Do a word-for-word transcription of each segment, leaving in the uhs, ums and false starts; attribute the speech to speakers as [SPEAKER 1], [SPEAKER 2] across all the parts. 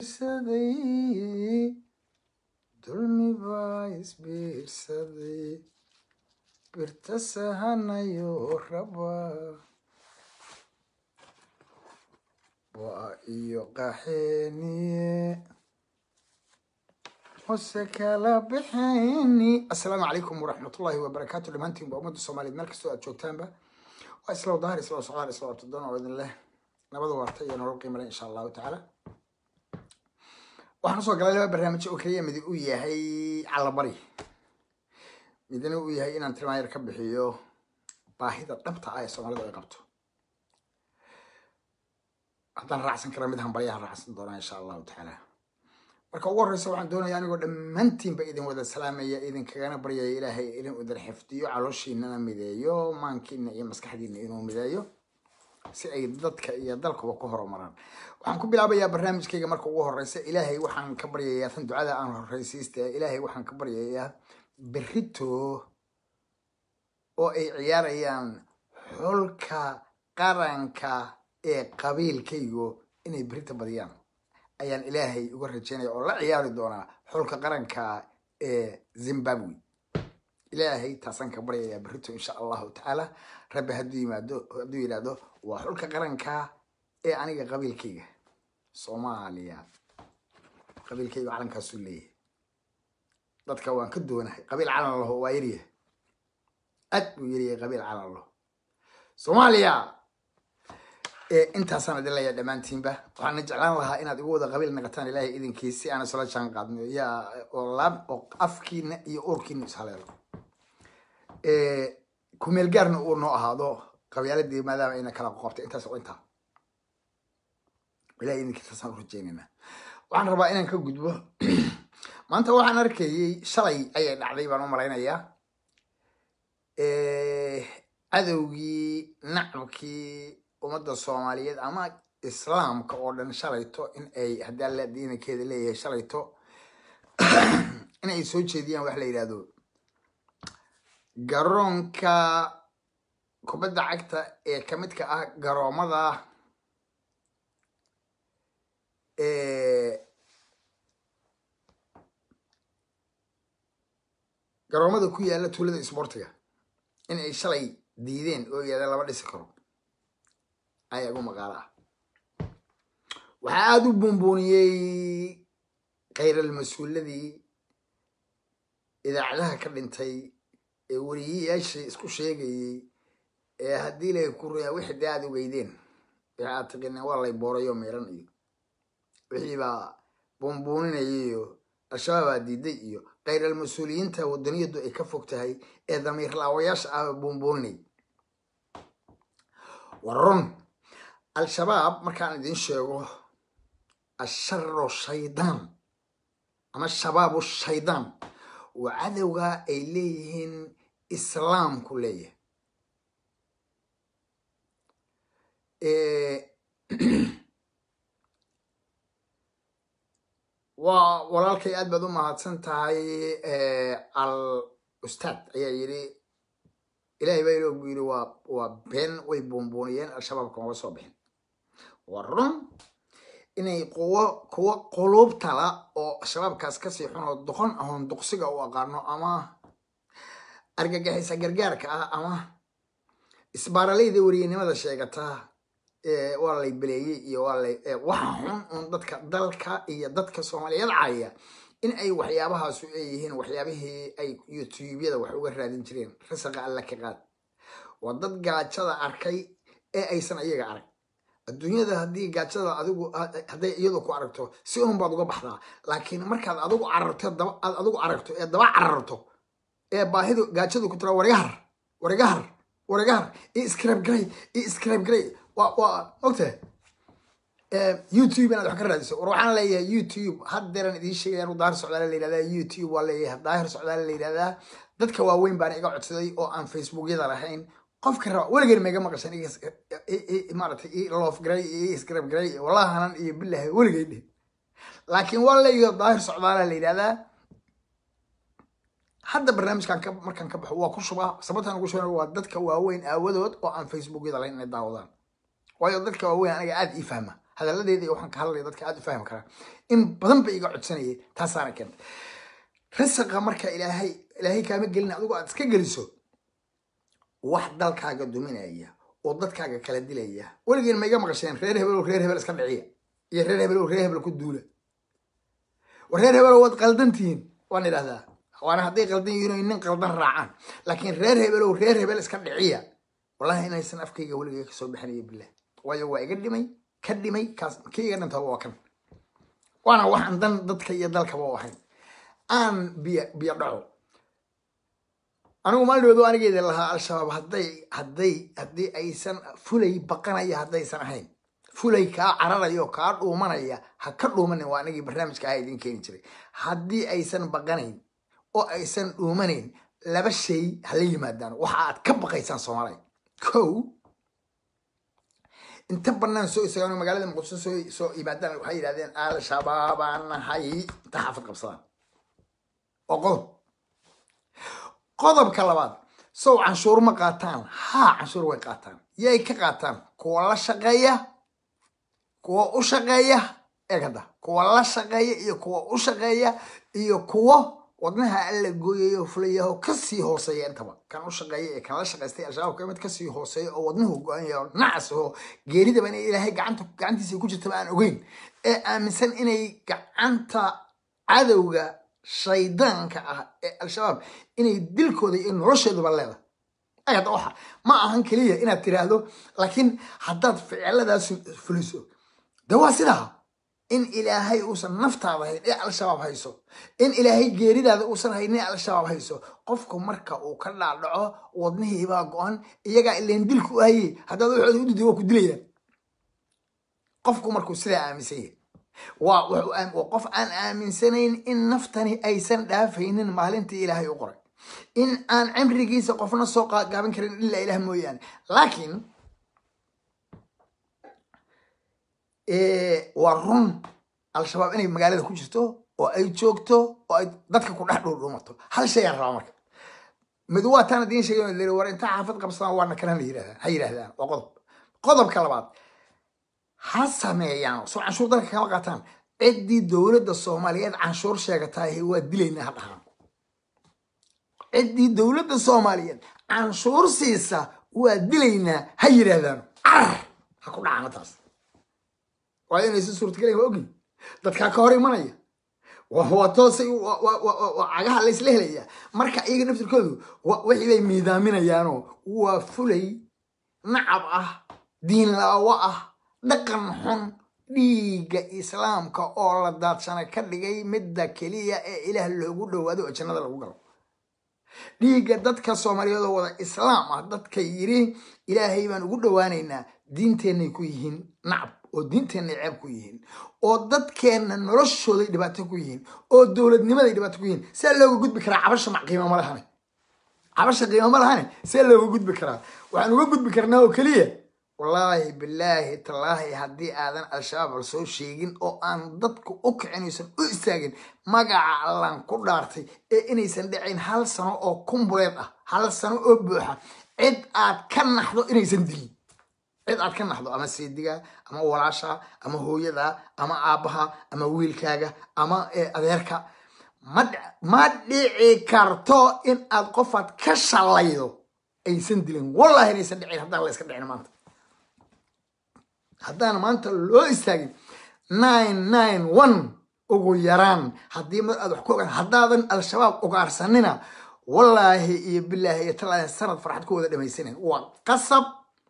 [SPEAKER 1] Sadii dulmi baa isbiirsaday birta sahanayo raba waa iyo qaxeeniye hose kala bixini. Assalaamu calaykum waraxmatullaahi wabarakaatu. Dhammaantiin waa ummadda Soomaaliyeed meel kastoo aad joogtaanba waa isla wadaar isla socdaal isla wabtadoon oo idin leh nabada waarta iyo nolol qiimo leh insha allahu tacaala. waxaan soo galay laba barnaamij oo kaliya mid uu yahay calabari midna uu yahay inaan tilmaam ka bixiyo baahida dhabta ah ee Soomaalidu ay qabto. haddaan raacsan karo mid hambalyaha raacsan doona insha allahu tacaala. marka ugu horreysa waxaan doonayaa anigoo dhammaantiinba idin wada salaamaya idin kagana baryaya ilaahay idin u darxifdiyo calooshiinana mideeyo maankiina iyo maskaxdiina inuu mideeyo si ay dadka iyo dalkuba ku horumaraan. waxaan ku bilaabayaa barnaamijkayga marka ugu horreysa ilaahay waxaan ka baryayaa tan ducada aan horreysiista ilaahay waxaan ka baryayaa berrito oo ay ciyaarayaan xulka qaranka ee qabiilkaygu inay berrito badiyaan ayaan ilaahay uga rajeynaya oo la ciyaari doonaa xulka qaranka ee Zimbabwe. ilaahay taasaan ka baryayaa berrito insha allahu tacaala. rabbi hadduu yimaado hadduu yidhaahdo waa xulka qaranka ee aniga qabiilkayga Soomaaliya. qabiilkayga calankaasuu leeyahay dadka waan ka doonahay qabiil calan laho waa yariya aad buu yariya qabiil calan laho Soomaaliya. intaasaan idin leeyahay dhammaantiinba waxaan jeclaan lahaa inaad igu wada qabiil naqataan ilaahay idinkiisa si aan isla jaan qaadno yaa oo laab oo afkiina iyo uurkiina ishaleelo kumeel gaarna uu noo ahaado qabyaaladii maadaama ayna kala qoqobtay intaas oo intaa ilaahay idinkiisaan u rajaynaynaa. waxaan rabaa inaan ka gudbo maanta waxaan arkayay shalay ayay dhacday baan u malaynayaa cadowgii nacabkii ummadda Soomaaliyeed ama islaamka oo dhan shalayto in ay haddii alla diinkeeda leeyahay shalayto in ay soo jeediyaan wax la yiraahdo garoonka kubadda cagta ee ka midka ah garoomada ee garoomada ku yaala tuulada isboortiga in ay shalay diideen oo yada laba dhisi karo ayaa ugu maqaala ah. waxaa aada u buunbuuniyey khayral mas-uuladii idaacadaha ka dhintay ee weriyayaashii isku sheegayey ee haddii lay ku reeyaa wixii dee aada ogeydeen wixii aad taqineen waa lay boorayo meeran iyo wixii baa buunbuuninayay iyo al-shabaab aa diiday iyo khayral mas-uuliyiinta wadaniyadu ay ka fog tahay ee damiir laawayaasha ah buunbuuninay. warron al-shabaab markaan idin sheego asharu shaydaan ama shabaabu shaydaan waa cadowga ay leeyihiin islaamku leeyahay. waa walaalkay aad baad u mahadsan tahay al ustaad ayaa yidhi ilaahay baa iloogu yidhi waa waa been way buunbuuniyeen al-shabaabka uga soo bixin. waa run inay quwo kuwo quluubtala oo shabaabkaas kasii xun oo doqon ahoon duqsiga u aqaano ama argagixisa gargaarka ah ama isbaaralayda weriyanimada sheegata waa lay beleeyey iyo waa lay waxa xun un dadka dalka iyo dadka Soomaaliyeed caaya in ay waxyaabahaasu ay yihiin waxyaabihii ay youtube-yada wax uga raadin jireen rasaqa alla ka qaad. waa dad gaajada arkay ee aysan iyaga arag. adduunyada haddii gaajada adigu hadday iyadu ku aragto si un baad uga baxdaa laakiin markaad adigu cararto daba aad adigu aragto ee daba cararto ee baahidu gaajadu ku tira wargahar wargahar wargahar i scribe gray i scribe gray waa waa ogtay youtube inaad wax ka raadiso. war waxaan leeyahay youtube haddeeran idiin sheegaya inuu daahir socdaal la yidhahdaa youtube waa leeyahay daahir socdaal la yidhahdaa. dadka waaweyn baan iga codsaday oo aan facebookyada lahayn qofka raba weligeed maiga maqashan maaragtay i loof garay iyo iscribe garay wallahanan iyo bilahay weligeed laakiin waa leeyahay daahir socdaal la yidhahdaa. hadda barnaamijkan ka markaan ka baxo waa ku shubaa sababtaan ugu shubaa waa dadka waaweyn aawadood oo aan facebookyada lahayn inay daawadaan waayo dadka waaweyn aniga aad ii fahma hadalladeedii waxaan ka hadlaya dadka aad u fahmi karaa in badan ba iga codsanayay taasaana keentay risaqa marka ilaahay ilaahay kaama gelin adigu aad iska geliso wax dalkaaga duminaya oo dadkaaga kala dilaya waligeen ma iga maqasheen reer hebel oo reer hebel iska dhiciya iyo reer hebel oo reer hebel ku duula wareer hebel waad qaldantihiin waan idhaahdaa waana hadday qaldan yihiin oo nin qaldan raacaan laakiin reer hebel oo reer hebel iska dhiciya wallahi inaysan afkayga waligay ka soo bixinayo billah waayo waa iga dhimay ka dhimay kaas kayga dhanta waa kan waana waxaan dan dadka iyo dalkaba u ahayn aan biyo biyo dhaco anigu maalidoodu anigeeda lahaa al-shabaab hadday hadday haddii aysan fulay baqanaya haddaysan ahayn fulay kaa cararayo kaa dhuumanaya ha ka dhuumanin waa anigii barnaamijka aha idin keeni jiray haddii aysan baqanayn oo aysan dhuumanayn laba shay hala yimaadaan waxa aad ka baqaysaan soomaaliya kow inta bannaan soo istaagaan magaalada muqdisho soo soo yimaadaan waxay yidhahdeen al-shabaabaan nahay inta xaafad qabsadaan oo qodob qodobka labaad sow canshuur ma qaataan haa canshuur way qaataan yay ka qaataan kuwa la shaqeeya kuwa u shaqeeya eegada kuwa la shaqeeya iyo kuwa u shaqeeya iyo kuwa wadnaha alla gooyayo fulayaho kasii hooseeya intaba kan u shaqeeya ee kan la shaqaystay al-shabaab ka mid kasii hooseeya oo wadnuhu go-anayo nacas oo geeridaba inay ilaahay gacanta gacantiisa ku jirtaba aan ogeyn ee aaminsan inay gacanta cadowga shaydaanka ah ee al-shabaab inay dilkooda iyo nolosheeduba leedahay ayada waxa ma ahan keliya inaad tiraahdo laakiin haddaad ficiladaas fuliso de waa sidaa in ilaahay uusan naftaada hayn ee al-shabaab hayso in ilaahay geeridaada uusan hayn ee al-shabaab hayso qofku marka uu ka dhaadhaco wadnihiibaa go-an iyagaa ileen dilku hayey haddaad waxooda u didi waa ku dilayaan qofku markuu sidaa aaminsan yahay waa wuxuu qof aan aaminsanayn in naftani aysan dhaafaynin maalintii ilaahay u qoray in aan cimrigiisa qofna soo gaaban karin ilaa ilaah mooyaane laakiin waa run al-shabaab inay magaalada ku jirto oo ay joogto oo ay dadka ku dhex dhuudhuumato hal shay aan rabaa marka mid waa taan idiin sheegay leeyahay war inta xaafad qabsadaan waana kana la yiraahdaa ha yiraahdaan waa qodob qodobka labaad ha sameeyaan soo canshuur dalka kama qaataan ciddii dowladda Soomaaliyeed canshuur sheegatahay waa dilayna ha dhahaan ciddii dowladda Soomaaliyeed canshuur siisa waa dilayna ha yiraahdaan ha ku dhacana taas waa inay si suurtagelin waa ogi dadka ka hor imanaya waa toosay waa cagaha la isla helaya marka iyaga naftirkoodu wixii bay miidaaminayaano waa fulay nacab ah diin laawa ah dhaqan xun dhiigga islaamka oo la daadsana ka dhigay midda keliya ee ilaah loogu dhowaado oo jannada lagu galo dhiigga dadka Soomaaliyeed oo wada islaam ah dadka yiri ilaahay baan ugu dhowaanaynaa diinteenay ku yihiin nacab oo diinteenna ceeb ku yihiin oo dadkeenna noloshooday dhibaato ku yihiin oo dowladnimaday dhibaato ku yihiin see looga gudbi karaa cabasha ma qiimo ma lahane cabasha qiimo ma lahane see looga gudbi karaa waxaan uga gudbi karnaa oo keliya wallaahi billaahi tallaahi haddii aadan al-shabaab la soo sheegin oo aan dadku u kicinaysan u istaagin magaca allaan ku dhaartay ee inaysan dhicin hal sano oo kumbuleed ah hal sano oo buuxa cid aad ka naxdo inaysan dilin cid aad ka naxdo ama seediga ama walaasha ama hooyada ama aabaha ama wiilkaaga ama adeerka ma dhici karto in aad qofaad ka shalaydo aysan dilin wallahi inaysan dhicin haddaan la iska dhicin maanta haddaan maanta loo istaagin nine nine one ugu yaraan haddii ma aad wax ku ogaan haddaadan al-shabaab ugaarsanina wallaahi iyo billaahi iyo talaahi sanad farxad ku wada dhamaysanin waa qasab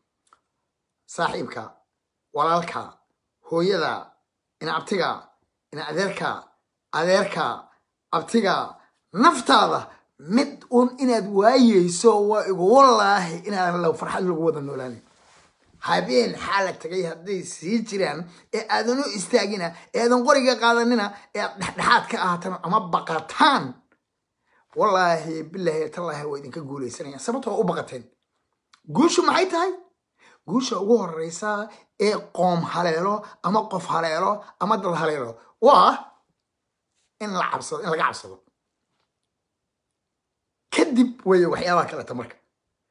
[SPEAKER 1] saaxiibka walaalka hooyada ina abtiga ina adeerka adeerka abtiga naftaada mid uun inaad waayeyso waa igu wallaahi inaan law farxad lagu wada noolaanin habeen xaalad tagay hadday sii jiraan ee aadan u istaagina ee aadan qoriga qaadanina ee dhexdhexaad ka ahaataan ama baqataan wallaahi billaahi tallaahi waa idinka guulaysanayaan sababtoo u baqateen guushu maxay tahay guusha ugu horeysa ee qoom haleelo ama qof haleelo ama dad haleelo waa in la cabsado in laga cabsado kadib way waxyaabaha kale ta marka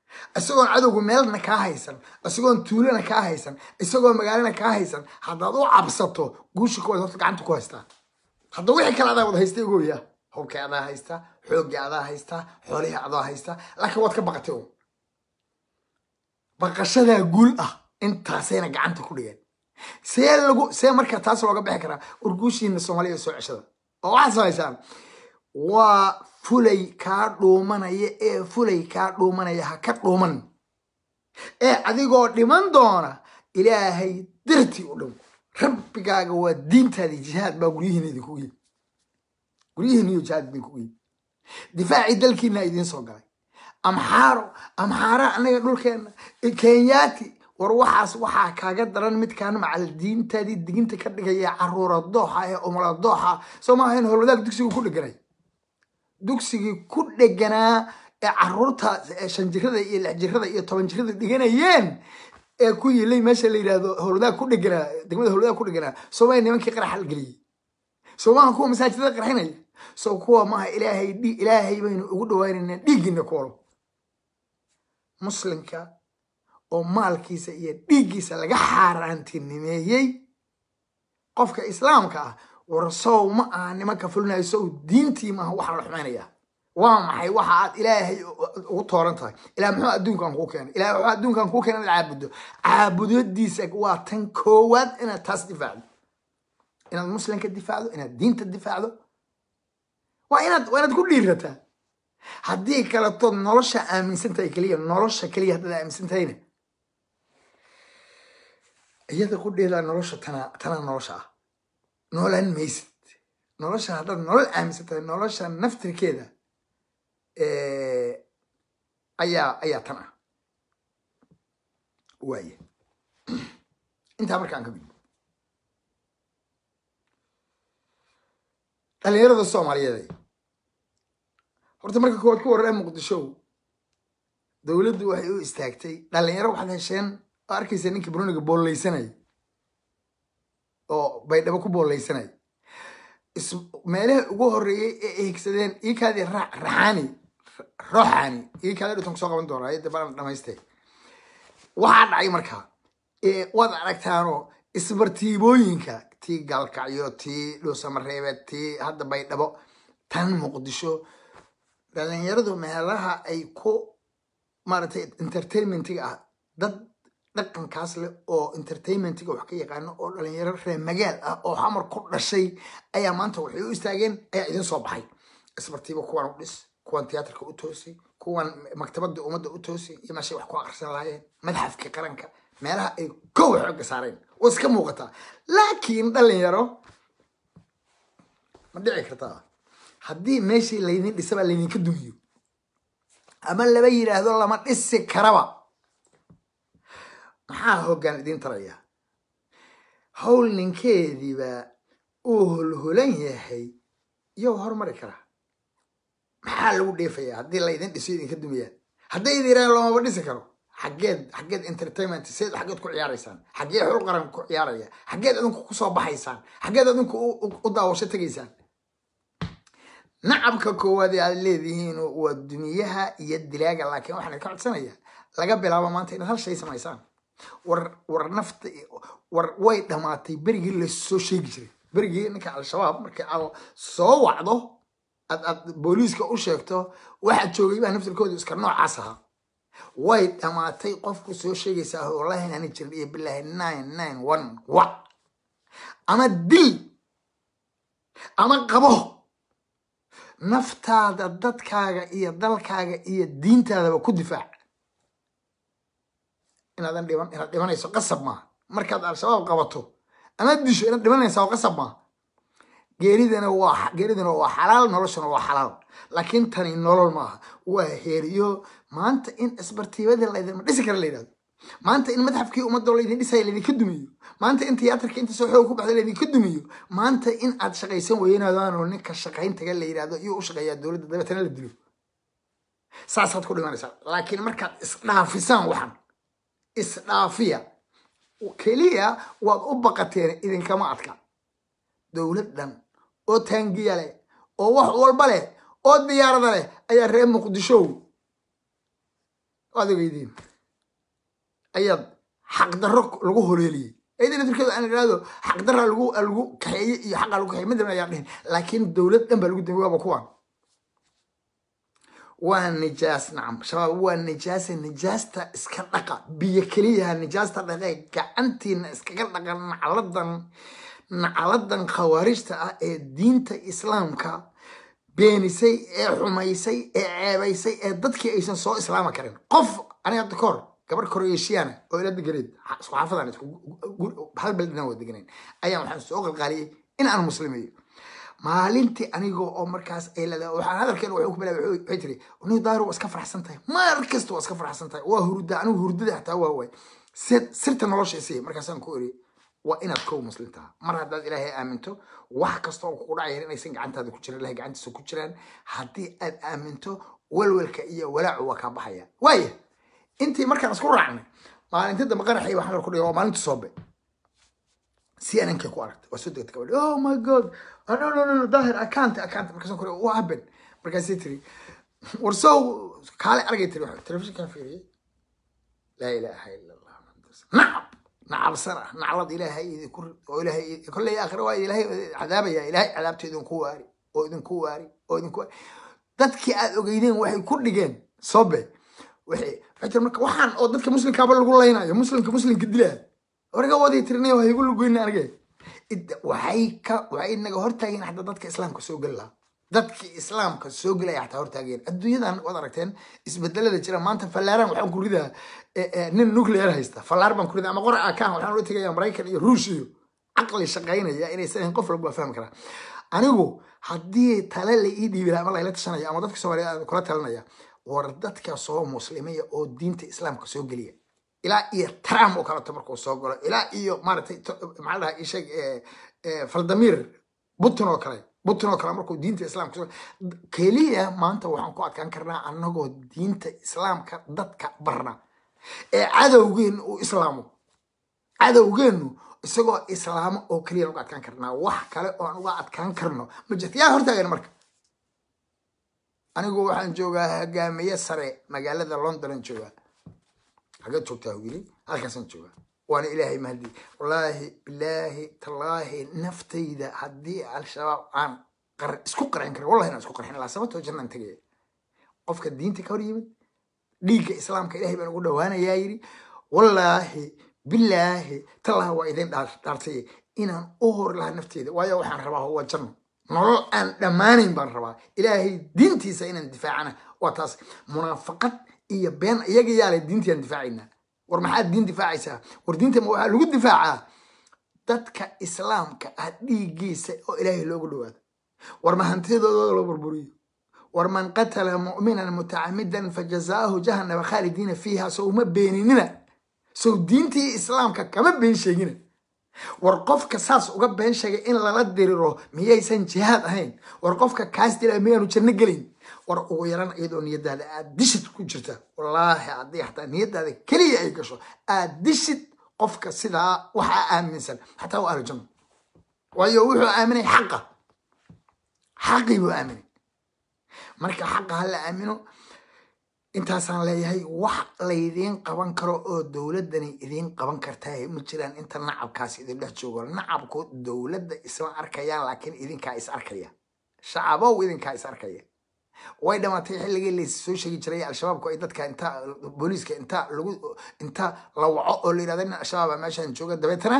[SPEAKER 1] isagoon cadowgu meelna kaa haysan isagoon tuulana kaa haysan isagoon magaalana kaa haysan haddaad u cabsato guusha kuwaad horta gacanta ku haystaa hadda wixii kale adaa wada haysta igooya hubkii adaa haysta xooggii adaa haysta xoolihii adaa haysta laakiin waad ka baqatay un baqashadaa guul ah intaasayna gacanta ku dhigeen see lagu see marka taas looga bixi karaa urguushiina soomaaliya soo ceshada oo waxaad samaysaan waa fulay kaa dhuumanaya ee fulay kaa dhuumanaya ha ka dhuuman ee adigoo dhiman doona ilaahay dartii u dhow rabbigaaga waa diintaadii jihaad baa guryihiina idinku yihi guryihiina iyo jihaad idinku yihi difaacii dalkiina idiin soo galay amxaaro amxaara anaga dhulkeena kenyaati war waxaas waxaa kaaga daran midkaan macal diintaadii diginta ka dhigaya caruura dooxa ee umala dooxa soo maaha in howlwadaag dugsiga ku dheganay dugsigii ku dheganaa ee caruurta shan jirada iyo lix jirada iyo toban jirada dhiganayeen ee ku yilay meesha la yiraahdo howlwadaag ku dheganaa degmada howlwadaag ku dheganaa Soomaaliya nimankii qarax hal galiyay Soomaaliya kuwa masaajidada qarxinay soo kuwa maaha ilaahay di ilaahay baynu ugu dhawaanayna dhiigina koolo muslimka oo maalkiisa iyo dhiiggiisa laga xaaraantinimeeyay qofka islaamka ah warsow ma aha nimanka fulinayso diintii ma waxa la xumaynaya waa maxay waxa aad ilaahay ugu tooran tahay ilaa muxuu adduunkan ku keenay ilaa waxa adduunkan ku keenay caabudo caabudadiisa waa tan koowaad inaad taas difaacdo inaad muslimka difaacdo inaad diinta difaacdo waa inaad waa inaad ku dhiirataa haddii kala tood nolosha aaminsantahay kaliya nolosha kaliya haddaad aaminsantahayna iyada ku dheelaa nolosha tana tana nolosha ah noolaan maysid nolosha haddaad nolol aaminsantahay nolosha naftirkeeda ayaa ayaa tan ah waaye intaa markaan ka gudbo dhalinyarada soomaaliyeed horta marka koowaad ku warraa muqdisho dowladdu waxay u istaagtay dhalinyaro waxaad hesheen oo arkaysa ninkii bruniga booleysanay oo baydhabo ku booleysanay meelaha ugu horreeyay ee eegsadeen iikaadii raxaani roxaani iikaadii dhutan kusoo qaban doonaa ayadda baan dhamaystay waxaa dhacay markaa waad aragtaanoo isbartiibooyinka tii gaalkacyo tii dhuusamareebeed tii hadda baydhabo tan muqdisho dhalinyaradu meelaha ay ku maaragtay entertainmentiga ah dad dhaqankaas leh oo entertainmentiga wax ka yaqaano oo dhalinyaro reer magaal ah oo xamar ku dhashay ayaa maanta waxay u istaageen ayaa idin soo baxay isbartiibo kuwan u dhis kuwan tiyaatarka u toosay kuwan maktabada ummadda u toosay iyo meeshay wax ku akhrisan lahaayeen madxafka qaranka meelaha ay kow xooga saareen oo iska muuqataa laakiin dhalinyaro ma dhici kartaa haddii meeshii laydin dhisaba laydinka dumiyo ama laba yidhaahdo lama dhisi karaba maxaa hoggaan idin taraya hawl ninkeediiba uu holholan yahay iyo horumari karaa maxaa lagu dheefayaa haddii laydin dhiso idinka dumiyaan hadday idin yidhahdaan loomaba dhisi karo xaggeed xaggeed entertainment seed xaggeed ku ciyaaraysaan xaggee xul qaran ku ciyaaraya xaggeed adinku kusoo baxaysaan xaggeed adinku u daawasho tegaysaan nacabka koowaad ee aad leedihiin waa duniyaha iyo dilaaga laakiin waxaan idinka codsanayaa laga bilaabo maanta inaad hal shay samaysaan war war nafta war way dhamaatay berigii lasoo sheegi jiray berigii ninka al-shabaab markii aad soo wacdo aad aad booliiska u sheegto waxaad joogay baa naftirkooda iska noocaas ahaa way dhamaatay qofku soo sheegaysaa wallahi inaani jirin iyo bilaahi nine nine one wa ama dil ama qabo naftaada dadkaaga iyo dalkaaga iyo diintaadaba ku difaac inaadan dhiman inaad dhimanayso qasab maaha markaad al-shabaab qabato ama disho inaad dhimanaysaa qasab maaha geeridana waa geeridana waa xalaal noloshana waa xalaal laakiin tani nolol maaha waa heeriyo maanta in isbartiibada laydin dhisi kara la yidhahdo maanta in madxafkii ummadda laydin dhisaya laydinka dumiyo maanta in tiyaatarka inta soo xoog ku baxda laydinka dumiyo maanta in aad shaqaysan weynaadaan oo ninka shaqayntaga la yidhahdo iyo u shaqeeyaa dowladda dabeetana la dilo saasaad ku dhimanaysaa laakiin markaad isdhaafisaan waxan isdhaafiya keliya waad u baqateen idinkama adka dowlad dhan oo taangiya leh oo wax walba leh oo diyaarada leh ayaa reer muqdisho هذا قيدين أيض حق درك لجو هليلي إذا نتركه أنا قالوا حق درك لجو لجو كحي حق لجو كحي مدري يعني لكن الدولة تنبه لجو دموع بكوان والنجاس نعم شباب والنجاس النجاس تا اسكنقة بيكليها النجاس تا دقيقة أنتي اسكنقة نعلدن نعلدن خوارجتا الدين تا إسلامك بينيسي حميسي عيبيسي dadkii aysan soo islaama karin qof aniga dakor gabar Croatian oo ila degareed isku xaafadaan isku hal beldana wada deganeen ayaan waxaan soo qalqaaliyay in aan muslimiyo maalintii aniga oo markaas ay leedahay waxaan hadalkeen wuxuu ku bilaabay wuxuu tiri inuu daaro iska farxsan tahay mar kasta waa iska farxsan tahay waa hurda anigu hurdada xataa waa way sirta noloshiisa markaas aan ku iri waa inaad koo muslimtaa mar haddaad ilaahay aaminto wax kasta oo ku dhacay inaysan gacantaada ku jirin ilaahay gacantiisa ku jiraan haddii aad aaminto walwalka iyo walaacu waa ka baxaya waaye intii markaan isku raacnay maalinta dambe qaraxay waxaan ku dhigay oo maalinta soobe si aan ka ku aragtay waa soo degtay gabadh oh my god oh, no no no daahir I can't I can't markaas ku waa happen markaas tiri warso kaale argay tiri waxa telefishinka fiiriyay la ilaaha illa allah nacam نعم صراحة نعرض إلهي كل إلهي كل آخر واحد إلهي عذاب يا إلهي عذابته إذن كواري أو إذن كواري أو إذن كواري ذاتك أجيدين واحد كل جن صبي وحي فكر مرك وحن أو ذاتك مسلم كابل يقول لنا يا مسلم كمسلم كدله ورجع وادي ترنيه وهي يقول له قلنا أرجع وحيك وحي إنك هرتاجين حتى ذاتك إسلام كسوق الله ذاتك إسلام كسوق الله يحتى هرتاجين الدنيا ده وضرتين اسبدل هذا الشيء ما أنت فلارن وحنا كل ده نن نوكلير هيستا فلارن كل ده أما قرأ كان وحنا نقول تيجي أمريكا روسيا عقل الشقيين يا إني سنين قفل بفهم كلام أنا هو هدي تلال إيدي بلا ما لا تشنا يا أما ذاتك سوالي كلها تلنا يا وردتك صوم مسلمية أو دين الإسلام كسوق الله إلى إيه ترام وكلام تمرك وسوق الله إلى إيه مرة معلها إيش فالدمير بطنه كلام بطنه كلام مركو دين الإسلام كلية ما أنت وحنا قاعد كان كرنا أنه دين الإسلام كضدك برنا عدو جين وإسلامه عدو جين سجوا إسلام أو كلية قاعد كان كرنا وح كلا وأنا قاعد كان كرنا مجت يا هرتا غير مرك أنا جو وحنا جوجا جامعة سريع مجال هذا لندن جوجا حاجات شوكتها ويلي هالك سنة جوجا وأنا إلهي مهدي والله بالله تالله نفتي إذا هدي على الشباب عن قر سكر عنكر والله أنا سكر حين لا سبت وجنن تجي قفك الدين تكوري ليك إسلام كإلهي بنقول وأنا يايري والله بالله تالله وإذن دار دارتي إن أهور لها نفتي إذا ويا وحنا رباه هو الجنة نور أن دمانين بن رباه إلهي دينتي سين اندفاعنا وتاس منافقات إيه بين يجي يالي دينتي اندفاعنا ورمحات دين دفاعيسا وردينتا موحا لغو دفاعا دادك إسلامك هدي جيسا أو إلهي لوغو دواد ورمحانتي دو دو بربوري ورمن قتل مؤمنا متعمدا فجزاه جهنم خالدين فيها سو مبينيننا سو دينتي إسلامك كما بين شيئنا ورقفك ساس وقب بين شيء إن لا نديرو ميايسان جهاد هين ورقفك كاس دي الأميان وشنقلين ورقو يران ايدو نيدا هذا ادشت كجرتا والله عدي حتى نيدا هذا كلية اي قشو ادشت قفك سيدا وحا آمنسان حتى هو أهل الجنة ويو وحو آمني حقه حقي هو آمني مركا حقه هلا آمنو intaasaan leeyahay wax leedin qaban karo oo dawladani idin qaban kartaa ma jiraan inta nacabkaas idin dhex joogo nacabku dawladda isma arkayaan laakiin idinka is arkaya shacabo idinka is arkaya way dhamaatay xilligii la soo sheegi jiray al-shabaabku ay dadka inta booliiska inta lagu inta la waco oo la yiraahdo al-shabaab meeshan jooga dabeetana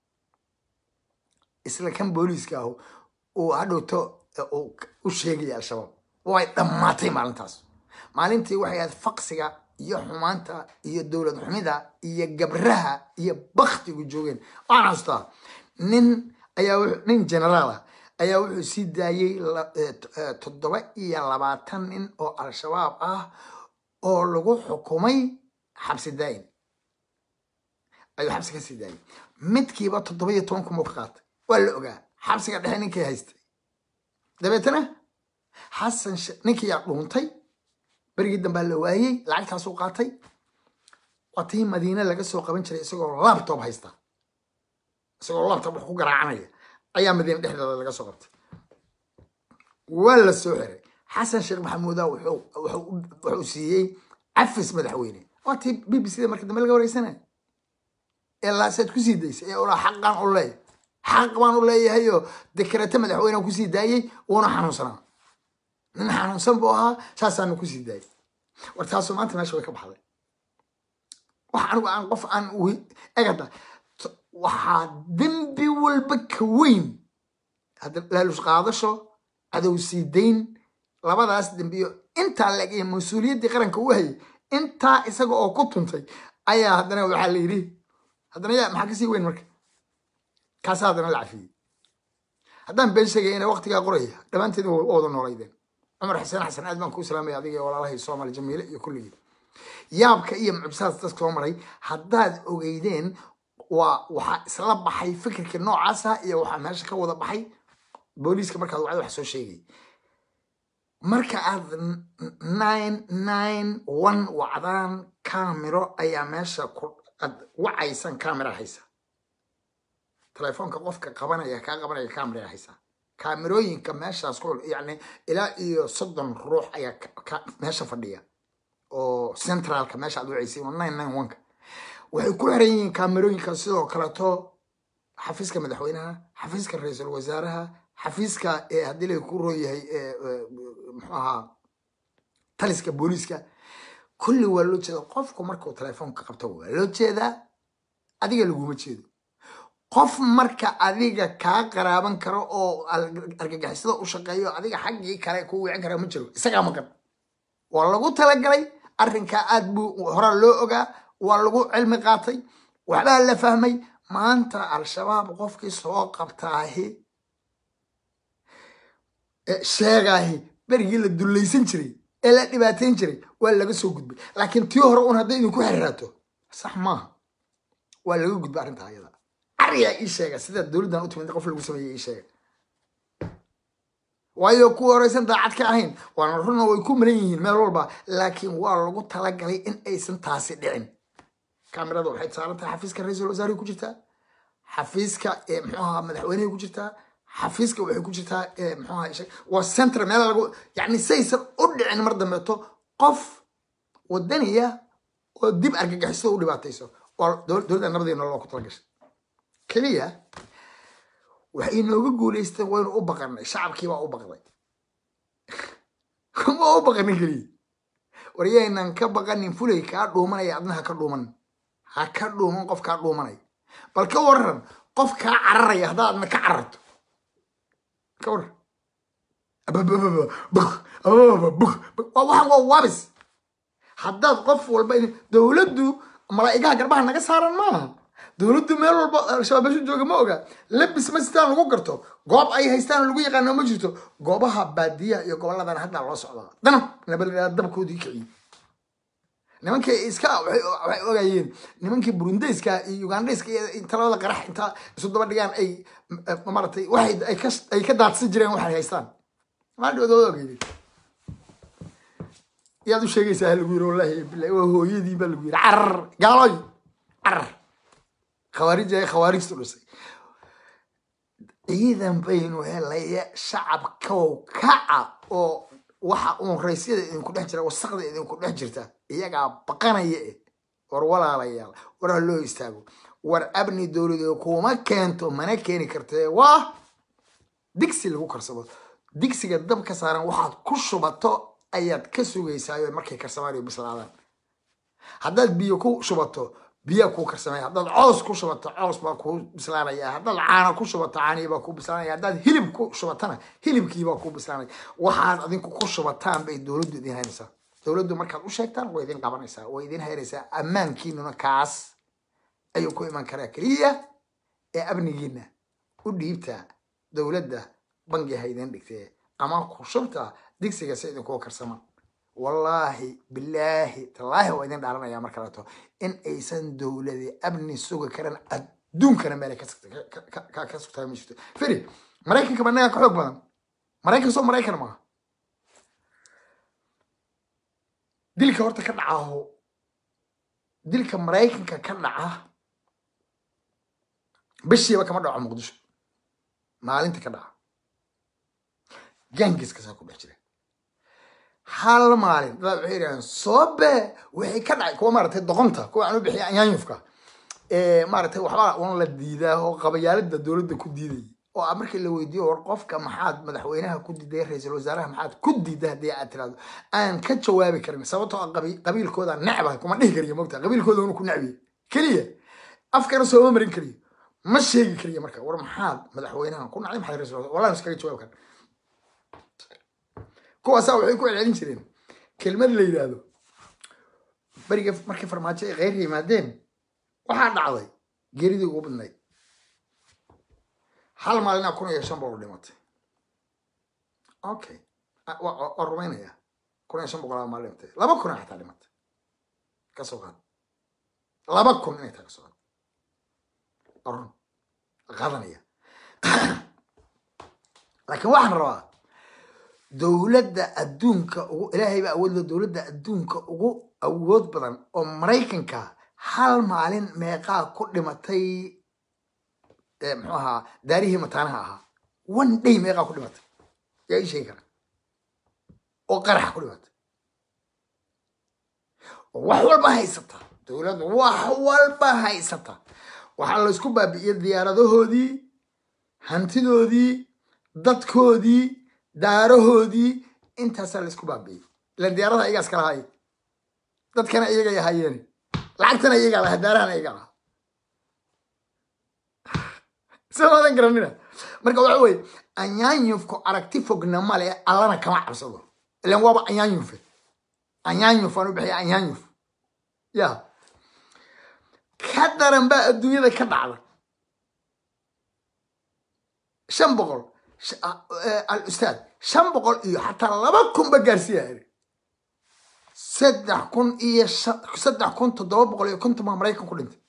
[SPEAKER 1] isla kan booliiska ah oo hadhowto u sheegay al-shabaab way dhamaatay maalintaas maalintii waxay aad faqsiga iyo xumaanta iyo dawlad xumida iyo gabraha iyo bakhtigu joogeen waxaan xasuustaa nin ayaa nin generaal ayaa wuxuu sii daayay toddoba iyo labaatan nin oo al-shabaab ah oo lagu xukumay xabsi daayin ayuu xabsi ka sii daayay midkiiba toddoba iyo toban kuma ka qaatay waa la ogaa xabsiga dhexe ninkii haystay dabeetana xasan ninkii yaa dhuuntay بريد دم بالوايي لعبتها سوقاتي واتي مدينة لقى سوق بنشري يسوق لابتوب هيستا يسوق لابتوب حقوق رعانية أيام مدينة دحدة لقى سوقت ولا السوحري حسن شيخ محمود وحو وحو وحوسيين عفس مدحويني واتي بي بي سي marka dambe laga wareysana ilaa saad ku sii daysay ee ula xaqan u leey xaq baan u leeyahay oo dekreta madaxweynaha ku sii daayay oo xanuunsanaa nin xanuunsan buu ahaa saasaan ku sii daayay wartaasoo maanta meesha way ka baxday waxaan aan qof aan u egada waxa dambi walba ka weyn hada la lus qaadasho adow sii dayn labadaas dambiyo inta laga mas'uuliyadda qaranka u hayay inta isaga oo ku tuntay ayaa hadana waxa la yiri hadana yaa maxaa ka sii weyn marka kaas hadana la cafiyay haddaan been sheegay in waqtiga qoraya dhamaanteed oo noolaydeen عمر حسين حسن أدمان كوسلام سلامي هذه ولا الله يسوم الجميل يكل يابك إيه معجزات تذكر مري حداد أوجيدين وح سلب بحي فكر كنوع عسى يا وح ماشي كوض بحي بوليس كمركز وعد وحسوا شيء مركز ناين ناين وان وعدان كاميرا أي ماشي وعيسان كاميرا حيسا تليفون كقفك قبنا يا كقبنا يا كاميرا حيسا كاميروين كماشا سكول يعني إلى إيه صدم روح أي ك ماشا فردية أو سنترال كماشا عدو عيسي وناين ناين وانك ويكون هرين كاميروين كسيدو كراتو حفيزك مدحوينها حفيزك رئيس الوزراء حفيزك إيه هدي اللي يكون روي هي إيه محاها تلسك بوليسك كل ولو كذا قفكم مركو تليفون كقبته ولو كذا أديك اللي قومت كذا قف مركا أديك كقرابن كرو أو أرجع حسده وشقيه أديك حقي كره كوي عن كره مجرو سجى مكان والله قلت لك أرن كأدب وهرا لوجا والله قلت علم قاطي وعلى اللي فهمي ما أنت على الشباب قفك سواق بتاعه شاعه برجل الدولي سنشري إلا نباتين شري ولا قصو قد لكن تيهرون هذا يكون حراته صح ما ولا قد بعرن تعيدا أريا إيش شيء سيدا الدولة ده نقطة من قفل الجسم إيش شيء ويكون رئيسنا دعت كاهين ونروحنا ويكون مريين ما رولبا لكن والله قلت لك علي إن أي سن تاسع دعين كاميرا ضوء حيت صارت حفيزك الرئيس الوزراء كوجرتا حفيزك محوها مدحوينه كوجرتا حفيزك وحي كوجرتا محوها إيش والسنتر ما يعني سيسر أدعي إن مرة متو قف والدنيا وديب أرجع حسه ودي بعتيسه ودول دول أنا بدي نروح كتلاقيش كلية وحين نقول يستوون أبغنا الشعب كيف أبغنا كم أبغنا كلي ورينا نكبغنا نفولي كاردومنا يعدنا كاردومن هكاردومن قف كاردومنا بل كورن قف كعرر يهدا أنا كعرت كور أب أب أب بخ أب بخ والله هو وابس حداد قف والبين دولته ملاقيها قربها نقص هارن ما دولته ميل شباب شو جوجا موجا لبس مستان لو قرتو قوب اي هيستان لو يقان ما جرتو قوبها باديه يا قولدان حدا لو سocda dana nabal dabkoodii kicii nimankii iska waxay ogaayeen nimankii burundeyska iyo ugandeyska inta labada qarax inta isu daba dhigaan ay maartay waxay ay ka ay ka daadsan jireen waxay haystaan ma dhowdoodo ogeeyay yaadu sheegaysaa lagu yiri wallahi billahi waa hooyadii baa lagu yiri car gaaloy car خوارج يا خوارج تلوسي إذا بينو هلا شعب كو كع أو وح أون رئيسية إن كل حجرة والصقر إن كل حجرته يجا بقنا يه ورولا على يلا ورا لو يستاجو ور أبني دولة كوما كنتو منا كيني كرته واه ديكسي اللي هو كرسبات ديكسي قدام كسران واحد كشوا بطو أياد كسوة يساوي مركي كرسماري بس العالم هذا بيوكو شبطو بياكو كرسماي هذا عاوز كو شبطه عاوز باكو بسلانيا هذا عانا كو شبطه عاني باكو بسلانيا هذا هلب كو شبطنا هلبكي باكو بسلانيا waxaan adinku ku shubataan bay dawladdu idin haynaysaa dawladdu markaad u sheegtaan way idin qabanaysaa way idin haynaysaa ammaankiinuna kaas ayuu ku iman karaa kaliya ee abnigiina u dhiibta dawladda bangi hayden dhigtay ama ku shubta digsiga si idin ku karsama والله بالله تالله وإذن دارنا يا مركلاتو إن أيسن دولة أبني سوق كرن أدون كرن مالك كسكت ك كسكت هاي مشتو فري مرايكن كمان نيا كحب بدن مرايكن صو مرايكن ما ديلك ورتا كنعاه ديلك مرايكن كنعاه بشي بقى مرة على مقدش ما علنت كنعاه جنجس كساكو بحجري hal maalin dad waxay yidhahdeen soobe wixii ka dhacay kuwa maaragtay doqonta kuwa aan u bixiya anyaanyufka maaragtay waxbaa un la diidaa oo qabayaalada dowladda ku diidayay oo ah markii la weydiiyo war qofka maxaad madaxweynaha ku diiday ra-iisul wasaaraha maxaad ku diiday haddii aad tiraahdo aan ka jawaabi karin sababtoo ah qabiilkooda necbahay kuma dhihi kariyo mogta qabiilkooda unu ku necbiye keliya afkana sooma marin kariyo ma sheegi kariyo marka war maxaad madaxweynaha ku nacday maxaad ra-isul wasaaraha wallahi iskaga jawaabi karin kuwaasaa waxay ku celcelin jireen kelmad la yidhaahdo beriga markii farmaajo ay kheyr yimaadeen waxaa dhacday geeridii ugu badnayd hal maalina kun iyo shan boqol dhimatay okay waa rumaynaya kun iyo shan boqol maalin dhimatay laba kun xataa dhimatay ka soo qaad laba kun inay tahay ka soo qaad arun qaadanaya laakiin waxaan rabaa dowladda adduunka ugu ilaahay baa awood leh dowladda adduunka ugu awood badan oo maraykanka hal maalin meeqaa ku dhimatay muxuu ahaa daarihii mataanaha ahaa one day meeqaa ku dhimatay yaa ii sheegi kara oo qaraxa ku dhimatay wax walba haysata dowladda wax walba haysata waxaa la isku baabi'iyey diyaaradahoodii hantidoodii dadkoodii daarahoodii intaasaa la isku baabi'iyey ilan diyaaradaha iyagaa iska lahaay dadkana iyagay ahaayeen lacagtana iyagaa lahaa daarahana iyagaa lahaa samaadan garanina marka waxa weye anyaanyufku aragti fogna male allana kama cabsado ilan waaba anyaanyufe anyaanyuf aan u bixiya anyaanyuf ya ka daran baa adduunyada ka dhacda shan boqol al ustaad shan boqol iyo xataa laba kun ba gaarsiiya saddex kun iyo saddex kun toddoba boqol iyo konton baa maraykan ku dhintay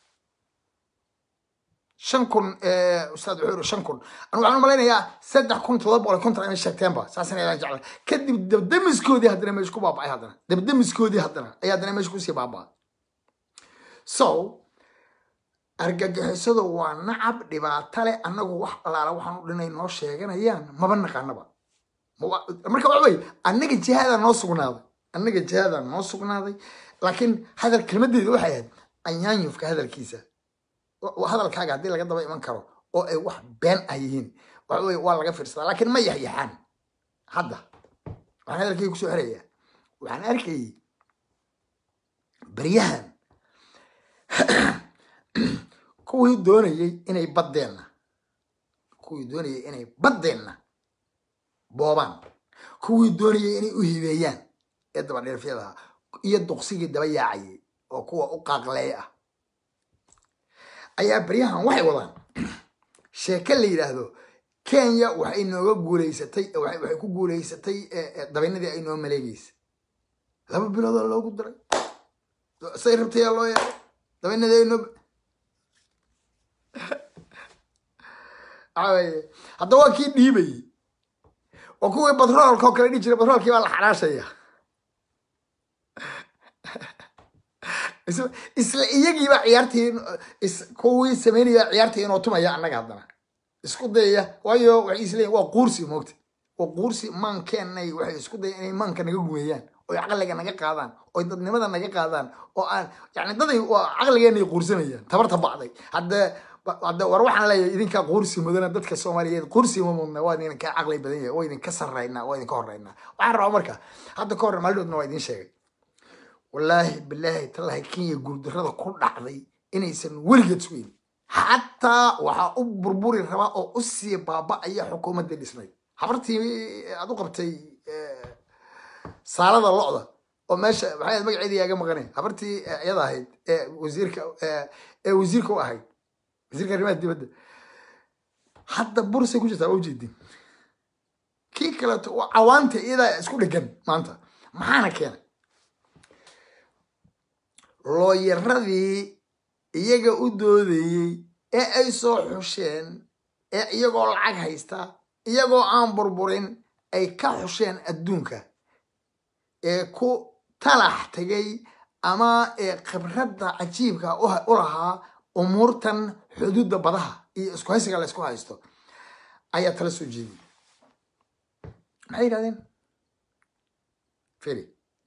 [SPEAKER 1] shan kun ustaad wuxuu yiri shan kun anu waxaan u malaynayaa saddex kun toddoba boqol iyo konton inay sheegteenba saasana ayaan jeclay kadib dabdamiskoodii haddana meesha ku baaba'ay haddana dabdamiskoodii haddana ayaa haddana meesha kusii baaba'ay so argagixisadu waa nacab dhibaato leh annagu wax alaala waxaan u dhinay noo sheeganayaan maba naqaanaba marka waxa weye annaga jihaada noo sugnaaday annaga jihaada noo sugnaaday laakiin hadal kelmadeedu waxay ahayd anyaanyufka hadalkiisa hadalkaaga haddii laga daba iman karo oo ay wax been ah yihiin waxa weye waa laga fiirsadaa laakiin ma yaxyaxaan hadda waxaan hadalkayga kusoo xerayaa waxaan arkayay baryahan kuwii doonayay inay baddeenna kuwii doonayay inay baddeenna boobaan kuwii doonayay inay u hibeeyaan ee daba dheerfyadaha iyo duqsigii daba yaacayay oo kuwa u qaaqleey ah ayaa baryahan waxay wadaan sheeke la yidhaahdo kenya waxay nooga guulaysatay waxay ku guulaysatay dabaynadii ay noo maleegaysa laba biloodoo loogu diray say rabtayaa loo yeelay dabaynadii ay noo hadda waa kii dhiibayey oo kuwii batroolka oo kale dhihi jiray batroolkii baa la xaraashaya isla iyagiiba ciyaartii kuwii sameynaya ciyaartii inoo tumaya annaga haddana isku dayaya waayo waxay isleeyihin waa quursi moogta waa quursi maankeenay waxay isku daya inay maanka naga gumeeyaan oy caqliga naga qaadaan oy dadnimada naga qaadaan oo aan yani daday waa caqligeenay quursanayaan tabarta bacday hadda hadda war waxaan leeyahay idinkaa quursi mudana dadka soomaaliyeed quursi ma mudna waa idinka caqli badan yahay waa idinka sarraynaa waa idinka horreynaa waxaan rabaa marka hadda ka hor maaldoodna waa idin sheegay wallaahi bilaahi tallahi kenya guuldarrada ku dhacday inaysan weligeed sugeyn xataa waxaa u burburi rabaa oo u sii baaba'aya xukuumadda dhisnay habartii aad u qabtay saalada lo'da oo meesha maxay ahayd magaceedii yaaga maqanay habartii iyada ahayd ee wasiirka ee wasiirka u ahayd wasiirka arrimaha dibadda hadda bursay ku jirtaa waa ujeedin kii kaleeto oo cawaanta iyadaa isku dhegan maanta maxaana keenay looyaradii iyaga u doodayey ee ay soo xusheen ee iyagoo lacag haysta iyagoo aan burburin ay ka xusheen adduunka ee ku talax tegay ama ee khibradda cajiibka u lahaa umuurtan xuduudda badaha iyo isku haysiga la isku haysto ayaa tala soo jeediyey maxay yidhahdeen firi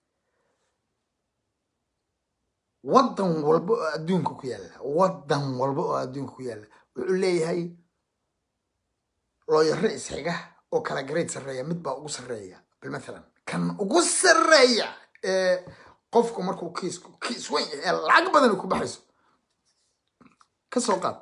[SPEAKER 1] wadan walba oo adduunka ku yaala wadan walba oo adduunka ku yaala wuxuu leeyahay looyaro isxiga oo kala grade sarreeya mid baa ugu sarreeya bilmathalan kan ugu sarreeya ee qofku markuu kiis kiis weyn ee lacag badan ku baxayso ka soo qaad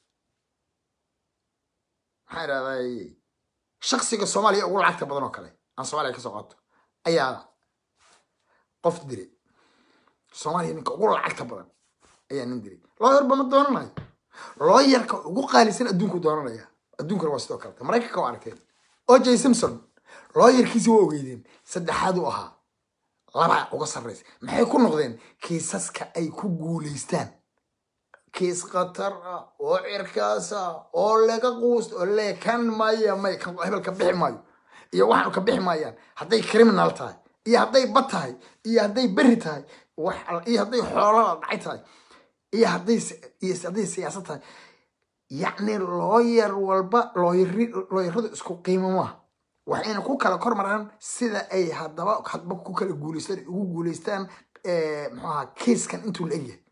[SPEAKER 1] maxaa raadayay shakhsiga Soomaaliya ugu lacagta badan oo kale aan Soomaaliya ka soo qaato ayaa qof diray Soomaaliya ninka ugu lacagta badan ayaa nin diray lawyer ba ma doonanayo lawyerka ugu qaalisan adduunku doonanaya adduunka waa sidoo kale Mareykanka waa arkeen O J Simpson lawyerkiisa waa ogeydeen saddexaad u ahaa laba uga sarreys maxay ku noqdeen kiisaska ay ku guuleystaan kiis qatar oo cirkaasa oo laga quust oo leekan maya may kan hebelka bixi maayo iyo waxaan ka bixi maayaan hadday criminal tahay iyo hadday bad tahay iyo hadday berri tahay wax iyo hadday xoolo dhacay tahay iyo hadday iyo hadday siyaasad tahay yacni lawyer walba lawyer lawyeradu isku qiimo ma waxayna ku kala kormaraan sida ay hadaba hadba ku kala guuleystaan ugu guuleystaan ee maxaa kiiskan intuu la egyahay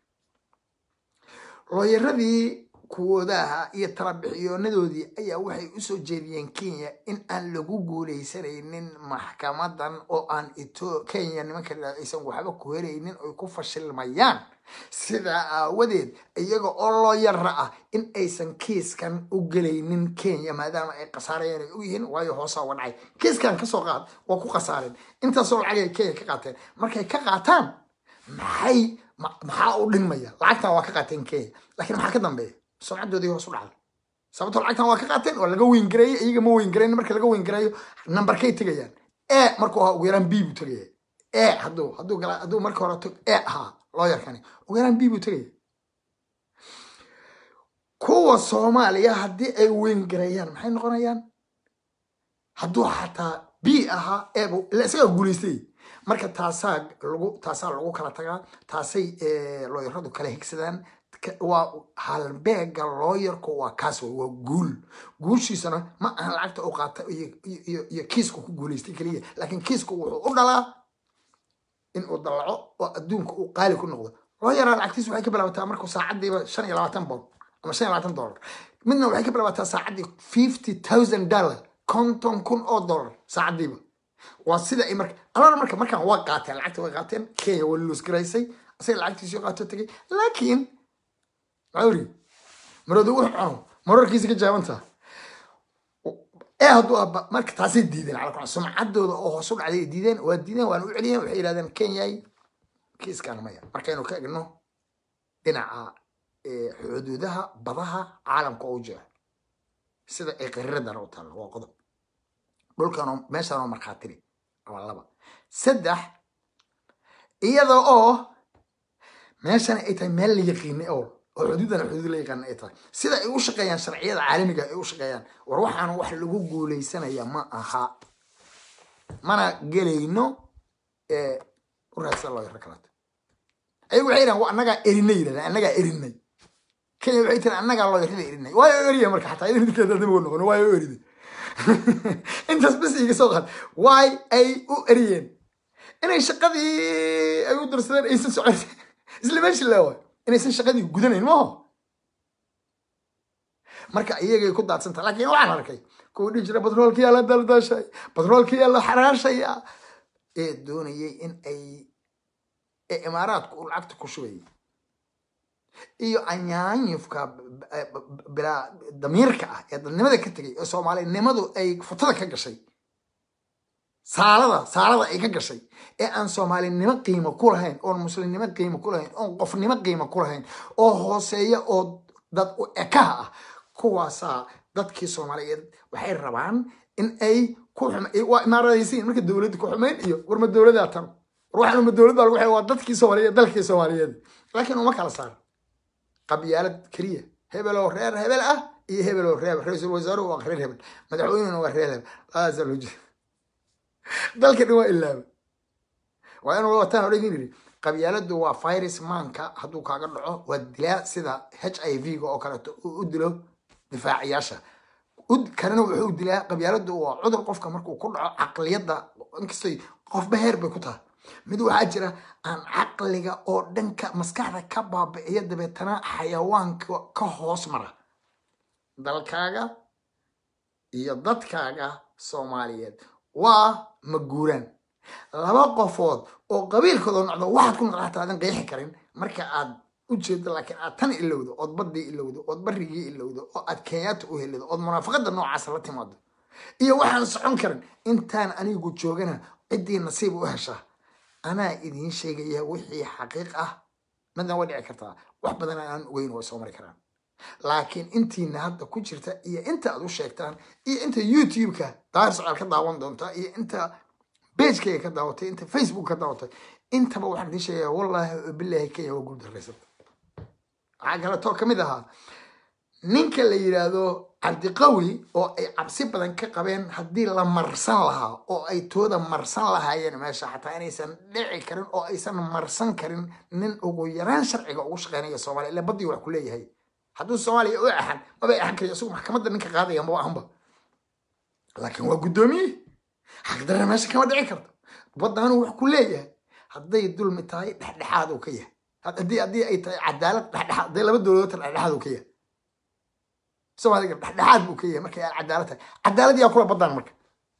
[SPEAKER 1] lawyeradii kuwoodaha iyo tarabixiyonadoodii ayaa waxay u soo jeediyeen Kenya in aan lagu guuleysanaynin maxkamadan oo aan ito Kenya nimanka aysan waxba ku helaynin oo ku fashilmayaan sida aawadeed iyaga oo lawyer ah in aysan kiiskan u galaynin Kenya maadaama ay qasaarayeen u yihiin waayo hoosa wadacay kiiskan ka soo qaad waa ku qasaareen inta soo lacag ay Kenya ka qaateen markay ka qaataan maxay maxaa u dhimaya lacagtan waa ka qaateen Kenya laakiin maxaa ka dambeeya sumcadoodii hoos u dhacday sababtoo lacagtan waa ka qaateen oo laga weyn gareeyay iyaga ma weyn gareeyay marka laga weyn gareeyo numberkay tagayaan ee markuu ugu yaraan B buu tagayay ee haduu haduu gala haduu marka hore tag ee aha lawyerkani ugu yaraan B buu tagayay kuwa Soomaaliya hadii ay weyn gareeyaan maxay noqonayaan haduu xataa B aha ee la isaga guuleystay marka taasaa lagu taasaa lagu kala tagaa taasay ee lawyeradu kala higsadaan waa halbeega lawyerku waa kaas waa guul guushiisana ma aha lacagta oo qaata iyo iyo kiisku ku guuleystay kaliya laakiin kiisku wuxuu u dhalaa in uu dalaco oo adduunka uu qaali ku noqdo lawyer lacagtiisu waxay ka bilaabataa markuu saacadiiba shan iyo labaatan pound ama shan iyo labaatan dollar midna waxay ka bilaabataa saacadii fifty thousand dollars konton kun oo dollar saacadiiba waa sida ay marka alana marka markaan waa qaateen lacagta way qaateen Kenya waa loo skiraysay asay lacagtiisu qaato tagay laakiin عوري مرادو وحنو مرر كيس كجابنتا ايه هادو marka taasi diideen ala kuna sumcadooda oo hoos u dhacday diideen waa diideen waan u celiyeen waxay yiraahdeen Kenya kiiskan maya markaynu ka egno dhinaca ee xuduudaha badaha caalamka oo jira sida ay qirradan u taal waa qodob dhulkan meeshan oo marxaatiri ama laba saddex iyada oo meeshan ay tahay meel la yaqiin oo حدودنا حدود اللي كان إيطالي سيدا يوش قيان شرعية عالمية يوش قيان وروح أنا واحد لجو جولي سنة يا ما أها ما أنا جلي إنه إيه ورأس الله يركلات أيوة عيرة هو أنا جا إرني ده أنا جا إرني كان يبعث أنا جا الله يرني إرني واي أريه مرك حتى إرني كذا ده بقول واي أريه أنت بس يجي صغر واي أي أريين أنا شقدي أيوة درسنا إنسان سعودي إزاي ماشي الأول inaysan shaqadii gudanayn ma marka iyaga ku daadsanta laakiin waxaan arkay kuwa dhijira batroolkii la daldashay batroolkii la xaraashay ee doonayay in ay imaaraadku lacagta ku shubay iyo anyaanyifka bila damiirka ah ee dadnimada ka tagay oo Soomaalinimadu ay futada ka gashay saalada saalada ay ka gashay ee aan Soomaalinimo qiimo ku lahayn oo muslimnimo qiimo ku lahayn oo qofnimo qiimo ku lahayn oo hooseeya oo dad u eka ah kuwaasa dadkii Soomaaliyeed waxay rabaan in ay ku waa imaaraysiin marka dawladdu ku xumeyn iyo warma dawladda tan ruuxna ma dawladda waxay waa dadkii Soomaaliyeed dalkii Soomaaliyeed laakiin uma kala saar qabyaalad kaliya hebel oo reer hebel ah iyo hebel oo reer ra'iisul wasaare oo reer hebel madaxweynuhu waa reer hebel aasal dalka waa ilaaba waa inuu wataan oo dhigin qabyaaladu waa virus maanka haduu kaaga dhaco waa dilaa sida H I V ga oo kale u dilo difaaciyaasha ud karana wuxuu dilaa qabyaaladu waa cudur qofka markuu ku dhaco aqliyada inkastoo qof beher bay ku tahay mid waxaa jira aan caqliga oo dhanka maskaxda ka baabi'iya dabeetana xayawaanka ka hoos mara dalkaaga iyo dadkaaga Soomaaliyeed waa maguuraan laba qofood oo qabiilkooda noqdo waxaad ku noqotaa aadan qeexi karin marka aad u jeedo laakiin aad tan ilowdo ood badii ilowdo ood barigii ilowdo oo aad Kenyatta u helido ood munaafaqada noocaas la timaado iyo waxaan socon karin intaan anigu joogana cidii nasiib u hesha anaa idiin sheegaya wixii xaqiiq ah madna waa dhici kartaa wax badan aan ogeyn oo soo mari karaan laakiin intiina hadda ku jirta iyo inta aad u sheegtaan iyo inta YouTube-ka daar su'aal ka daawan doonta iyo inta page-ka ka daawatay inta Facebook ka daawatay intaba waxaan idin sheegayaa wallahi billahi Kenya waa guul dareysan عقلة تو كمدها نينك اللي يرادو عبد قوي أو أي عبسي بدن كقبين هدي لا مرسن لها أو أي تودا مرسن لها يعني ماشي حتى أنا يسن دعي كرين أو أي سن مرسن كرين نن أو يران شرعي أو شغانية الصومالي إلا بدي وكلية هي حدو الصومالي أو أحد ما بقى أحد كيسوق محكمة نينك قاضي يا أمبا لكن هو قدامي حقدر ماشي كما دعي كرت بدنا نروح كلية هدي يدل متاي دحدحاد وكيه هدي هدي أي عدالة دحدحاد دي لما دولت الدحدحاد وكيه سو هذا دحدحاد وكيه مركي عدالة عدالة دي أكلها بدنا مركي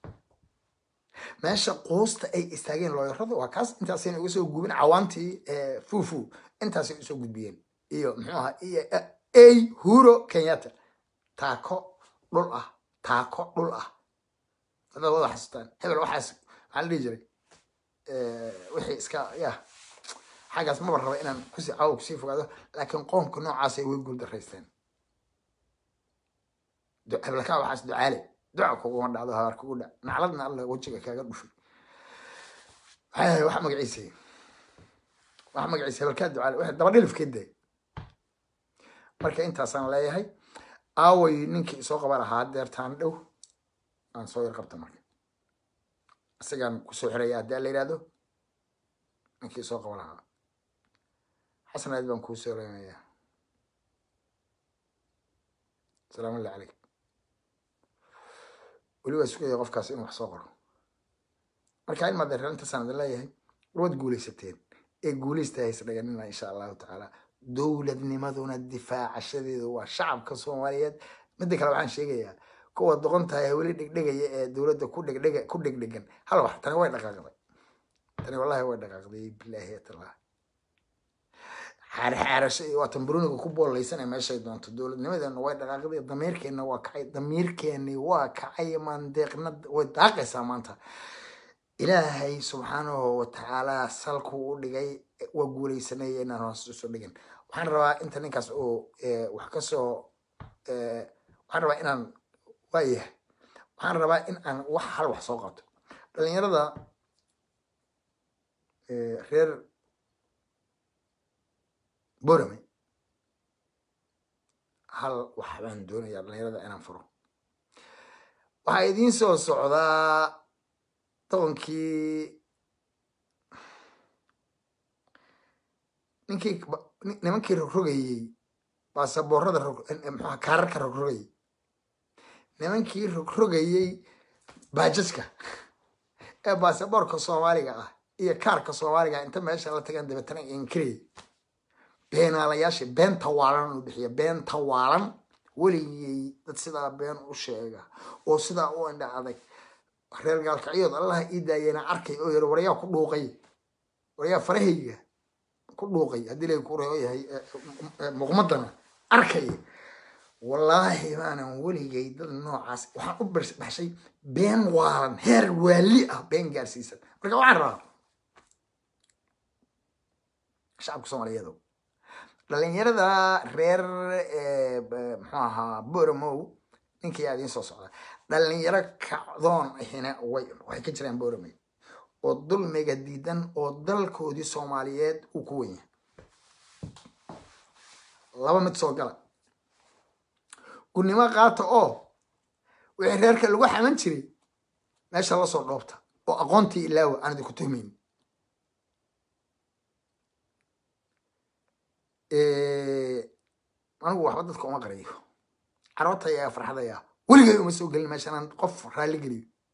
[SPEAKER 1] ماشي قوست أي استاجين لو يرضوا وكاس أنت سين يسوي جوبين عوانتي فوفو أنت سين يسوي جوبين إيوه محوها إيه أي هورو كينياتا تاكو لولا تاكو لولا هذا هو حسن هذا هو حاسب على اللي يجري وحي إسكا يا حاجة اسمه مرة إن كسي أو كسي فوق لكن قوم كنوع عاسي ويقول دريستين قبل كده وحاس دعالي دعك هو من هذا هارك ولا نعلنا الله وجهك كذا بشوي هاي واحد مقعيسي واحد مقعيسي بالكاد دعالي واحد دبل في كده مركا أنت أصلا لا هي أو ينك سوق برا هاد درتان له أنا صوير قبض مركا سجن كسوحريات ده اللي رادو إنك سوق برا حسنا يدبن كوسورين السلام الله عليك ولو سوق يقف كاسين وحصغر مركا علم هذا أنت سند الله يهي رود قولي ستين إيه قولي استهيسريننا إن شاء الله تعالى دولة نمذون الدفاع الشديد والشعب كصوماليات مدك لو عن شيء يا كوا ضغنتها يا ولد دقيقة دولة كل دقيقة كل دقيقة هلا واحد تاني وين دقيقة تاني والله وين دقيقة بالله الله حار حار شيء وتنبرونه كوبول ليسنا ما شيء دون تدول نمذون وين دقيقة ضمير كأنه واقعي ضمير كأنه واقعي من دقنا ودقيقة سامانتها إلهي سبحانه وتعالى سلكوا دقي وقولي سنة إننا نصوص دقين وحن روا أنت نكاس أو وحكسو وحن روا إن وايه وحن روا إن أن وحل وحصوقات لأن يرضى غير بورمي هل وحبان دون يرضى يرضى إن أنفرو وحيدين سو الصعودة طونكي ninkii nimankii rogrogayay baasaboorada maxaa kaararka rogrogayay nimankii rogrogayay baajaska ee baasaboorka Soomaaliga ah iyo kaarka Soomaaliga inta meesha la tagan dabeetana inkirey beenaalayaasha beenta waalan u bixiya beenta waalan waligii dad sidaa been u sheega oo sidaa u indha adag reer gaalkaciyad Allah ii daayena arkay oo yar wariyaa ku dhuuqay wariyaa farahayga ku dhuuqay hadii lay ku reeyo yahay muqmadana arkay wallahi maanan waligay dad noocaas waxaan u baxshay been waalan heer waali ah been gaarsiisan marka waxaan rabaa shacabka Soomaaliyeed dhalinyarada reer muxuu ahaa Boromow ninkii aad soo socda dhalinyaro kacdoon ahina way way ka jireen Boromow oo dulmiga diidan oo dalkoodii Soomaaliyeed uu ku weyn laba mid soo gala kunima qaata oo wixii reerka lagu xaman jiray meesha la soo dhoobta oo aqoontii ilaawa aan idinku tuhmin ee anigu waxba dadka uma qariyo carruurta ayaa farxadaya weligay uma soo gelin meeshaan qof raali geliyo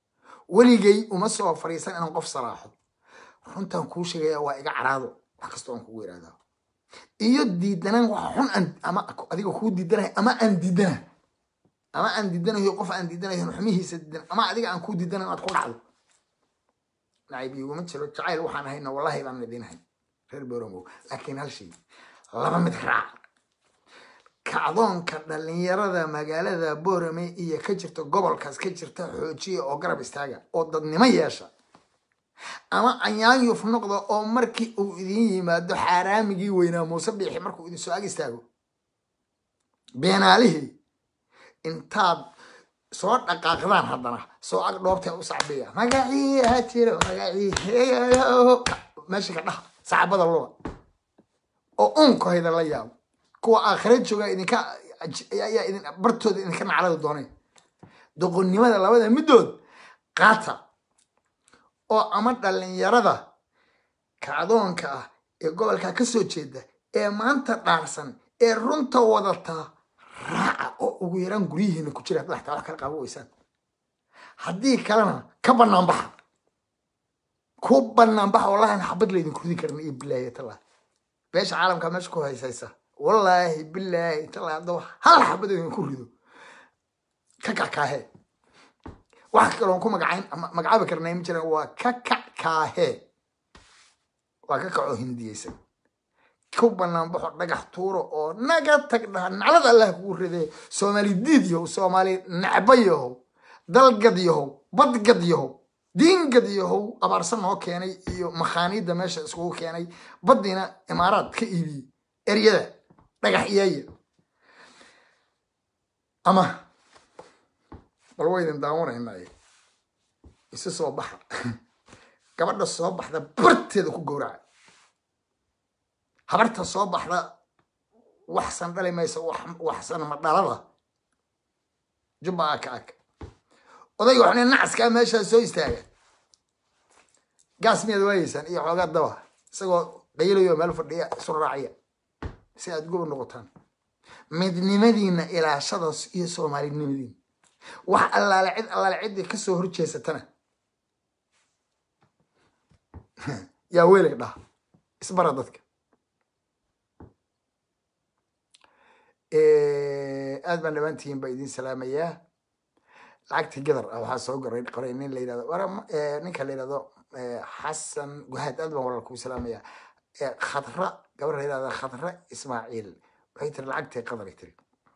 [SPEAKER 1] weligay uma soo fariisan inaan qof salaaxo runtaan kuu sheegaya waa iga caraado wax kastoo aan kugu yidhahdaa iyo diidanaan wax xun aan ama adiga kuu diidanahay ama aan diidanahay ama aan diidanayo qof aan diidanayo xumihiisa diidan ama adiga aan kuu diidanayo inaad ku dhacdo nacayb iguma jiro jacayl waxaan hayna wallahi baan idinahay reer Boromo laakiin hal shay laba mid raac kacdoonka dhalinyarada magaalada Borome iyo ka jirta gobolkaas ka jirta xoojiye oo garab istaaga oo dadnimo yeesha ama anyaan yuf noqdo oo markii uu idin yimaado xaraamigii weynaa Muuse Biixi markuu idin soo ag istaago beenaalihi intaad soo dhaqaaqdaan haddana soo ag dhoobtay u sacbiya magacii ha jiro magacii meesha ka dhaha saxaabada loo oo unko hayda la yaabo kuwa aakhira jooga idinka ayaa idin bartooda idinka naclada doonay doqonnimada labada midood qaata oo ama dhalinyarada kacdoonka ah ee gobolka ka soo jeeda ee maanta dhaarsan ee runta wadata raaca oo ugu yaraan guriyihiina ku jira wax kala qabo weysaan haddii kalena ka banaan baxa ku banaan baxa wallahi xabad leedin ku ridi karna iyo bilaayay tala beesha caalamka meesha ku haysaysa wallahi billahi tala doo hal xabad leedin ku rido ka kakaahe wax kale oo ku magacayn magacaab karnaa ma jiraan waa ka kakaahe waa ka kaco hindiyeysan ku banaan baxo dhagax tuuro oo naga tagdha naclad Allah ku riday Soomaali diidiyo Soomaali nacbayo dalgadiyo badgadiyo diingadiyo abaarsan oo keenay iyo makhaaniida meesha isku keenay badina imaaraad ka iibi eriyada dhagax iyay ama bal waydan daawanaynaay isa soo baxa gabadha soo baxda barteeda ku gowraca habarta soo baxda wax san dhalay mayso wax san ma dhalada jubaa ka ak odayga waxna nacaska meesha soo istaaga gaas miyad waaysan iyo xogaa daba isagoo qaylayo meel fadhiya soo raaciya si aad go'o noqotaan midnimadiina ilaashadaas iyo Soomaalinimadiina wax allaale cid allaale cid ka soo horjeesatana yaa weelay dhaa isbara dadka ee aad baan dhawaantiin baa idin salaamayaa lacagti gadar waxa soo garay qoray nin la yiraahdo wara ninka la yiraahdo Xasan Guhaad aad baan walaal ku salaamayaa khadra gabar la yiraahdo khadra Ismaaciil waxay tir lacagti qadar tir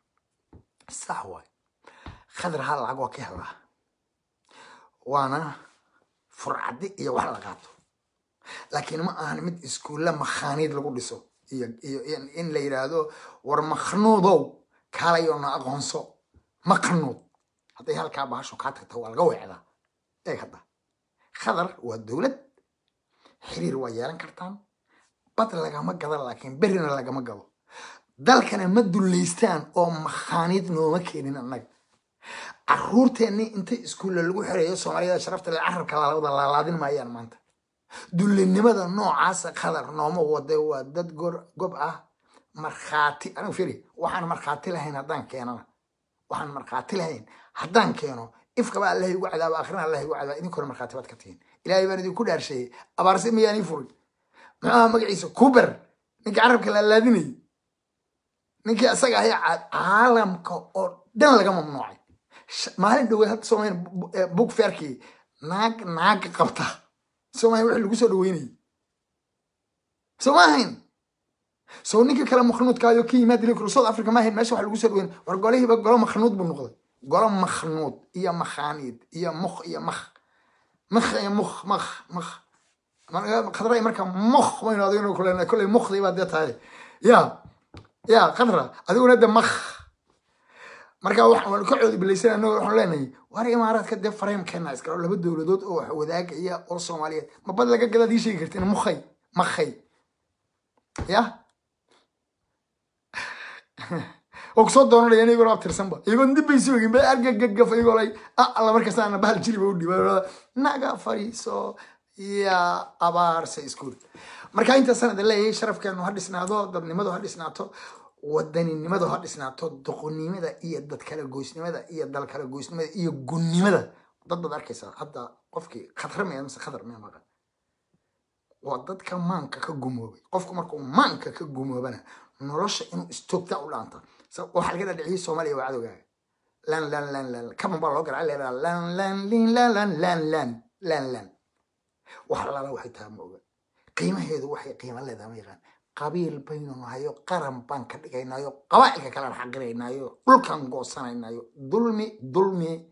[SPEAKER 1] sax waay khadra hal lacag oo ka hela waana furcadi iyo wax la qaato laakiin ma ahan mid iskuula makhaaniid lagu dhiso iyo in la yiraahdo war makhnuudow kaalayo na aqoonso makhnuud haday halka baasho ka tagto waa laga weecda ee hada khadar waa dawlad xiriir waa yeelan kartaan bad lagama gado laakiin berina lagama gado dalkana ma duleystaan oo makhaaniid nooma keenin annaga caruurteeni inta iskuul lagu xireeyo Soomaalida sharafta la carabka la wada laalaadin maayaan maanta dulinimada noocaas khadar nooma wada waa dad gob ah marxaati anu firi waxaan marxaati lahayn hadaan keenana waxaan marxaati lahayn hadaan keeno ifka baa Allah igu cadaab aakhirna Allah igu cadaab idin kor marxaati baad ka tiin ilaahay baan idin ku dhaarshay abaarsi miyaani furi maxaa magaciisa kubar ninka carabka la laadinay ninka asaga ahay caalamka oo dhan laga mamnuucay maalin dhow had Soomaaliya book fairki naag naag qabta Soomaaliya wax lagu soo dhaweynay Soomaaliya soo ninka kala makhnuudka ayo ki yimaad ilaa South Africa ma ahayn meesha wax lagu soo dhaweyn war golahi ba golo makhnuud buu noqday golo makhnuud iyo makhaaniid iyo mukh iyo makh makh iyo mukh makh makh marka khadra marka mukh way noqdeen kulana kulay mukhdi baad tahay ya ya khadra adiguna de makh marka waxaan ka coodi bilaysan anoo waxaan leenahay war imaaraadka de frame kana iska laba dawladood oo wax wadaagaya oo Soomaaliyeed ma bad laga gadaadii sheegi kartiin mukhay makhay ya oo soo doonay inay goor abtirsanba iyagoon dib bay soo gimba argagaga faygolay alla markaas aan bahal jiliba u dhibaa naga fariiso ya abaar say school marka inta sanad leeyahay sharafkeenu ha dhisnaado dadnimadu ha dhisnaato wadaninimadu ha dhisnaato doqonnimada iyo dad kala goysnimada iyo dal kala goysnimada iyo gunnimada ضد أركيسا حتى قفكي خطر ما يمس خطر ما مقال وضد كمان كجموبي قفكم مركم مان كجموبنا نرش إنه استوبتا ولا أنت وحال كده دعيه سومالي وعدو جاي لان لان لان لان كم مرة أقرأ عليه لان لان لان لان لان لان لان لان لان وحال الله وحي تامو قيمة هذا وحي قيمة الله ذا ميغان قبيل بيننا هايو قرن بانك دقينا هايو قوائل كلام حقرينا هايو دول كان قوصنا هايو ظلمي ظلمي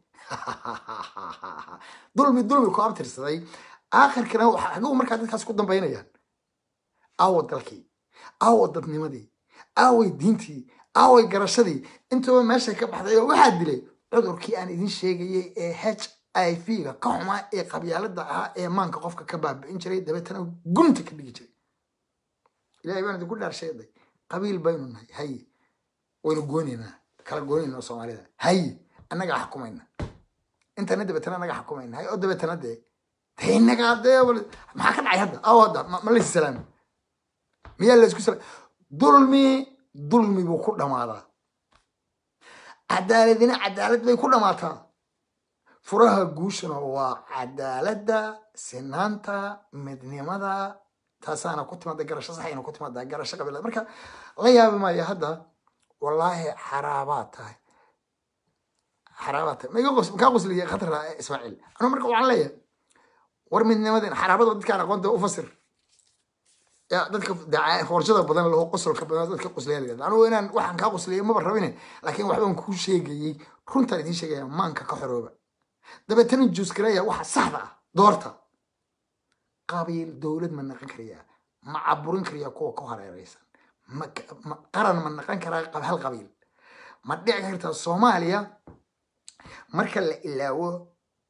[SPEAKER 1] ظلمي ظلمي كوابتر سداي آخر كنا حقو مركز dadkaas ku dambeynayaan aawad dalkii aawad dadnimadii aaway diintii aaway garashadii intoo meesha ka baxday waxa dilay cudurkii aan idin sheegayay ee H I V ga ka xumaa ee qabyaalada ah ee maanka qofka ka baabi'in jiray dabeetana gunta ka dhigi jiray ilaahay baan ku dhaarsheeday qabiil baynu nahay hay waynu goonina kala goonina Soomaalida hay annaga xukumayna internet dabeetana annaga xukumayna hay oo dabeetana de تينك عدي ولا ما كان عيهدا أو هذا ما ليش سلام ميال ليش كسر ظلمي ظلمي بكل ما هذا عدالة دينا عدالة بكل ما تا فرها جوشنا هو عدالة دا سنانتا مدني ماذا تاسانا كنت ما دقرش صحيح أنا كنت ما دقرش قبل مركا غيا بما يهدا والله حرابات هاي حرابات ما يقص ما يقص لي خطر إسماعيل أنا مركا وعليه ورمي نمدين حرابات ضد كان أقوله أفسر يا ضدك دعاء فرجة بدن اللي هو قصر الكبنات ضدك قصليه اللي أنا وين واحد كان قصليه ما بربينه لكن واحد من كل شيء جي كنت لدين شيء ما إنك كحروبة ده بتني جزء كريه واحد صحبة دورته قابل دولة من نقن كريه مع برون كريه كوا كهر رئيسا ما قرن من نقن كريه قبل هالقبيل ما تدعي كرت الصومالية مركل إلا هو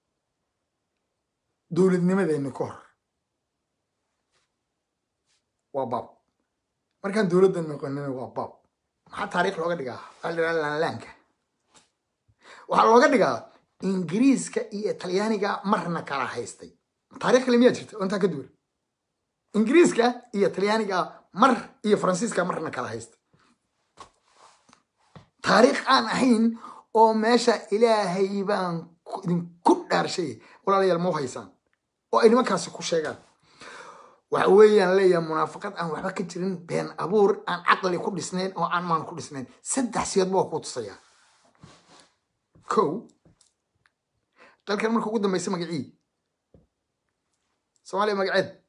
[SPEAKER 1] دولة نمدة النكور وباب مركان دولة النكور وباب ما تاريخ لوجا دقة قال لنا لانك وحلوجا دقة إنجليز كإيطالياني كا مرنا كلا هيستي تاريخ اللي ميجت وأنت كدول إنجليز كا إيطالياني كا مر إيه فرنسيس كا مرنا كلا هيست تاريخ أنا حين أو ماشى إلى هيبان كل دار شيء ولا لي الموهيسان وإني ما كاسو كوشيغان وحويان ليا منافقات أن وحبا كجرين بين أبور أن عقلي كل سنين أو أن مان كل سنين سدح سياد بوا كوت صيا كو قال كان مركو قدام ما يسمى قعيد سوالي مقعد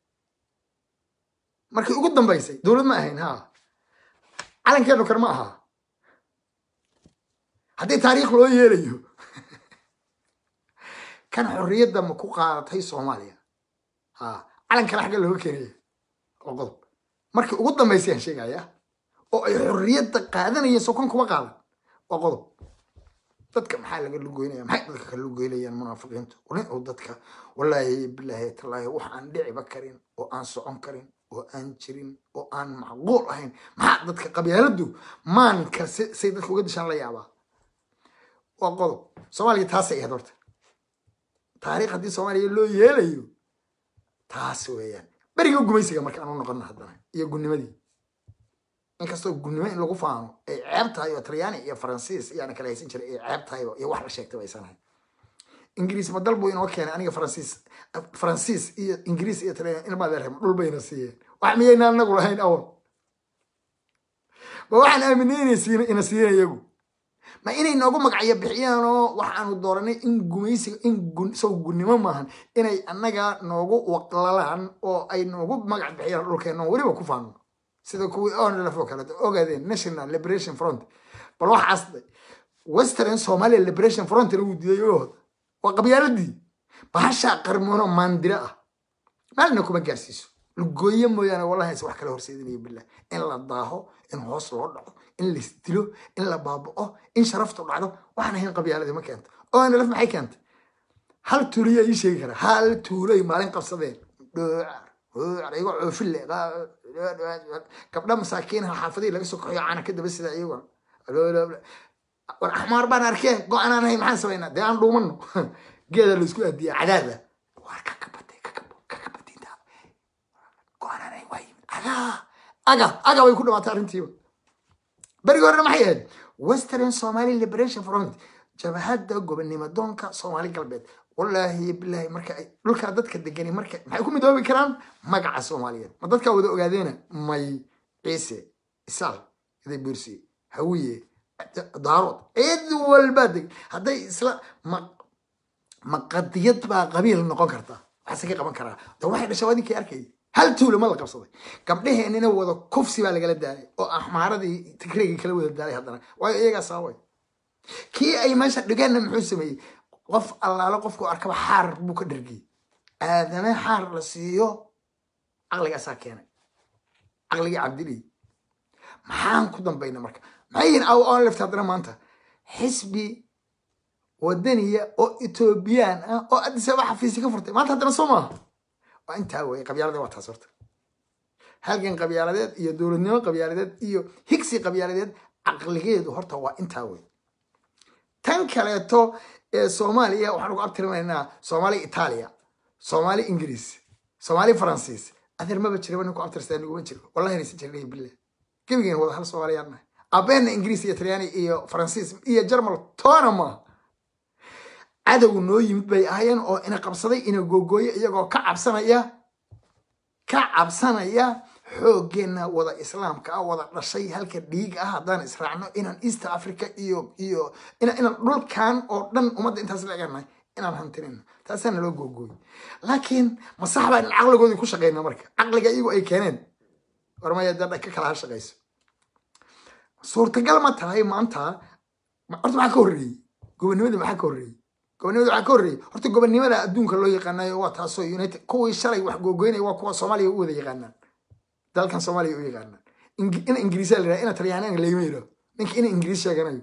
[SPEAKER 1] مركو قدام بيسي دولد ما هين ها علن كانوا كرماها هدي تاريخ لو يليو كان حرية دم كوكا هي الصومالية ها علن كان حاجة اللي هو كينيا وقضب مركي قدام ما يصير شيء يا أو حرية قادنا يسوكن كوما قال وقضب ضدك محل قال له جوينيا محل ضدك قال له جوينيا المنافقين ولين ضدك والله بالله تالله وحن دعي بكرين وأن صعم كرين وأن شرين وأن معقول هين ما ضدك قبيلته ما نك سيدك وقد شان لا يابا وقضب صومالي تاسع هدورت تاريخ هذه الصومالية لو يليو تاسويا بريء جميسي كمان كانوا نقولنا هذا يقول نمدي إنك استوى يقول نمدي لو قفانو عبتها يا ترياني يا فرنسيس يعني كلا يسين شري عبتها يا واحد شيء تبي سنة إنجليز ما ضربوا إنه كان أنا فرنسيس فرنسيس إيه إنجليز إيه ترياني إنه ما درهم دول بين السيئين وعمينا نقول هين أول وواحد آمنين يسين إن السيئين يجوا ما إني نقول مقعية بحيانو وحنا الدوراني إن جميسي إن جن سو جنما ماهن إني أنجا نقول وقلالان أو أي نقول مقع بحيان لو كانوا وري وكفانو سيدا كوي أون لفوكرة أوجدين ناشونال ليبريشن فرونت بروح أصلي وسترن سومالي ليبريشن فرونت اللي ودي يهود وقبيلة دي بحشا قرمونا ماندرا ما لناكم مجالسيسو لقوية مويانا والله يسوح كله رسيدني بالله إن لا ضاهو إن هوس لوضعه إن اللي استلو إن لا بابقه إن شرفته بعده وإحنا هنا قبيلة دي ما كانت أو أنا لف معي كانت هل توريا يشي كره هل توريا مالين قصدين يقعوا في اللي قبل مساكينها حافظين لقى سكحوا عنا كده بس ده أيوة والأحمر بنا أركيه قو أنا نهي محن سوينا ده عنده منه جدا اللي سكوا دي عدالة واركا كبتي ككبو ككبتي ده قو أنا نهي وين أجا أجا أجا ويكون ما تعرفين بريغورنا محيد وسترن سومالي ليبريشن فرونت جبهات دقو بالنمدونكا سومالي قلبيت والله بالله مركا دولكا ددك دغني مركا maxay ku midoobi karaan magaca Soomaaliyeed ma dadka wada ogaadeena may ciise isaal iday bursi hawiye daarood eed walba dag haday isla ma ma qadiyad ba qabiil noqon karta waxa ka qaban karaa da waxay dhashawadii arkay hal tuulo ma la qabsaday gabdhaheenina wada kufsi baa laga daalay oo ahmaaradii tigreegi kala wada daalay hadana way iyaga saaway kii ay meesha dhigeen muxuu sameeyay qof allaala qofku arkaba xaar buu ka dhargay aadana xaar la siiyo aqliga saakeenay aqliga cabdili maxaan ku dambayna marka maxay aw oo laftaadna maanta xisbi wadaniya oo Ethiopian ah oo Addis Ababa xafiis ka furtay maanta hadana Soomaa waa inta way qabyaalada waa taas horta halkan qabyaaladeed iyo dawladnimo qabyaaladeed iyo higsi qabyaaladeed aqligeedu horta waa inta way tan kaleeto ee Soomaaliya waxaan ugu abtirmaynaa Soomaali Itaaliya Soomaali Ingiriis Soomaali Faransiis adeer ma bajirban ku abtirsan ugu jiro wallahi inay jirnay billah kibigeen wada hal Soomaaliyaan abeen Ingiriis iyo Talyaani iyo Faransiis iyo Jarmal toonama adagu noo yimid bay ahayeen oo ina qabsaday ina googooyo iyagoo ka cabsanaya ka cabsanaya xoogeena wada islaamka ah wada dhashay halka dhiig ah hadaan israacno inaan East Africa iyo iyo ina ina dhulkan oo dhan umada intaas la eeganay inaan hantirin taasana loo googooy laakiin ma saxba in aqligoodi ku shaqeeyna marka aqliga iyagu ay keeneen warmaya dad ka kala shaqeyso suurtagal ma tahay maanta horta waxa ka horreeyay gobonimada waxa ka horreeyay gobonimada waxa ka horreeyay horta gobonimada adduunka loo yaqaanayo waa taasoo United kuwii shalay wax googoynay waa kuwa Soomaaliya u wada yaqaanaan dalkan Soomaaliya u yaqaanaan in Ingiriis la ina Talyaaniga la yimaado ninka in Ingiriis sheeganayo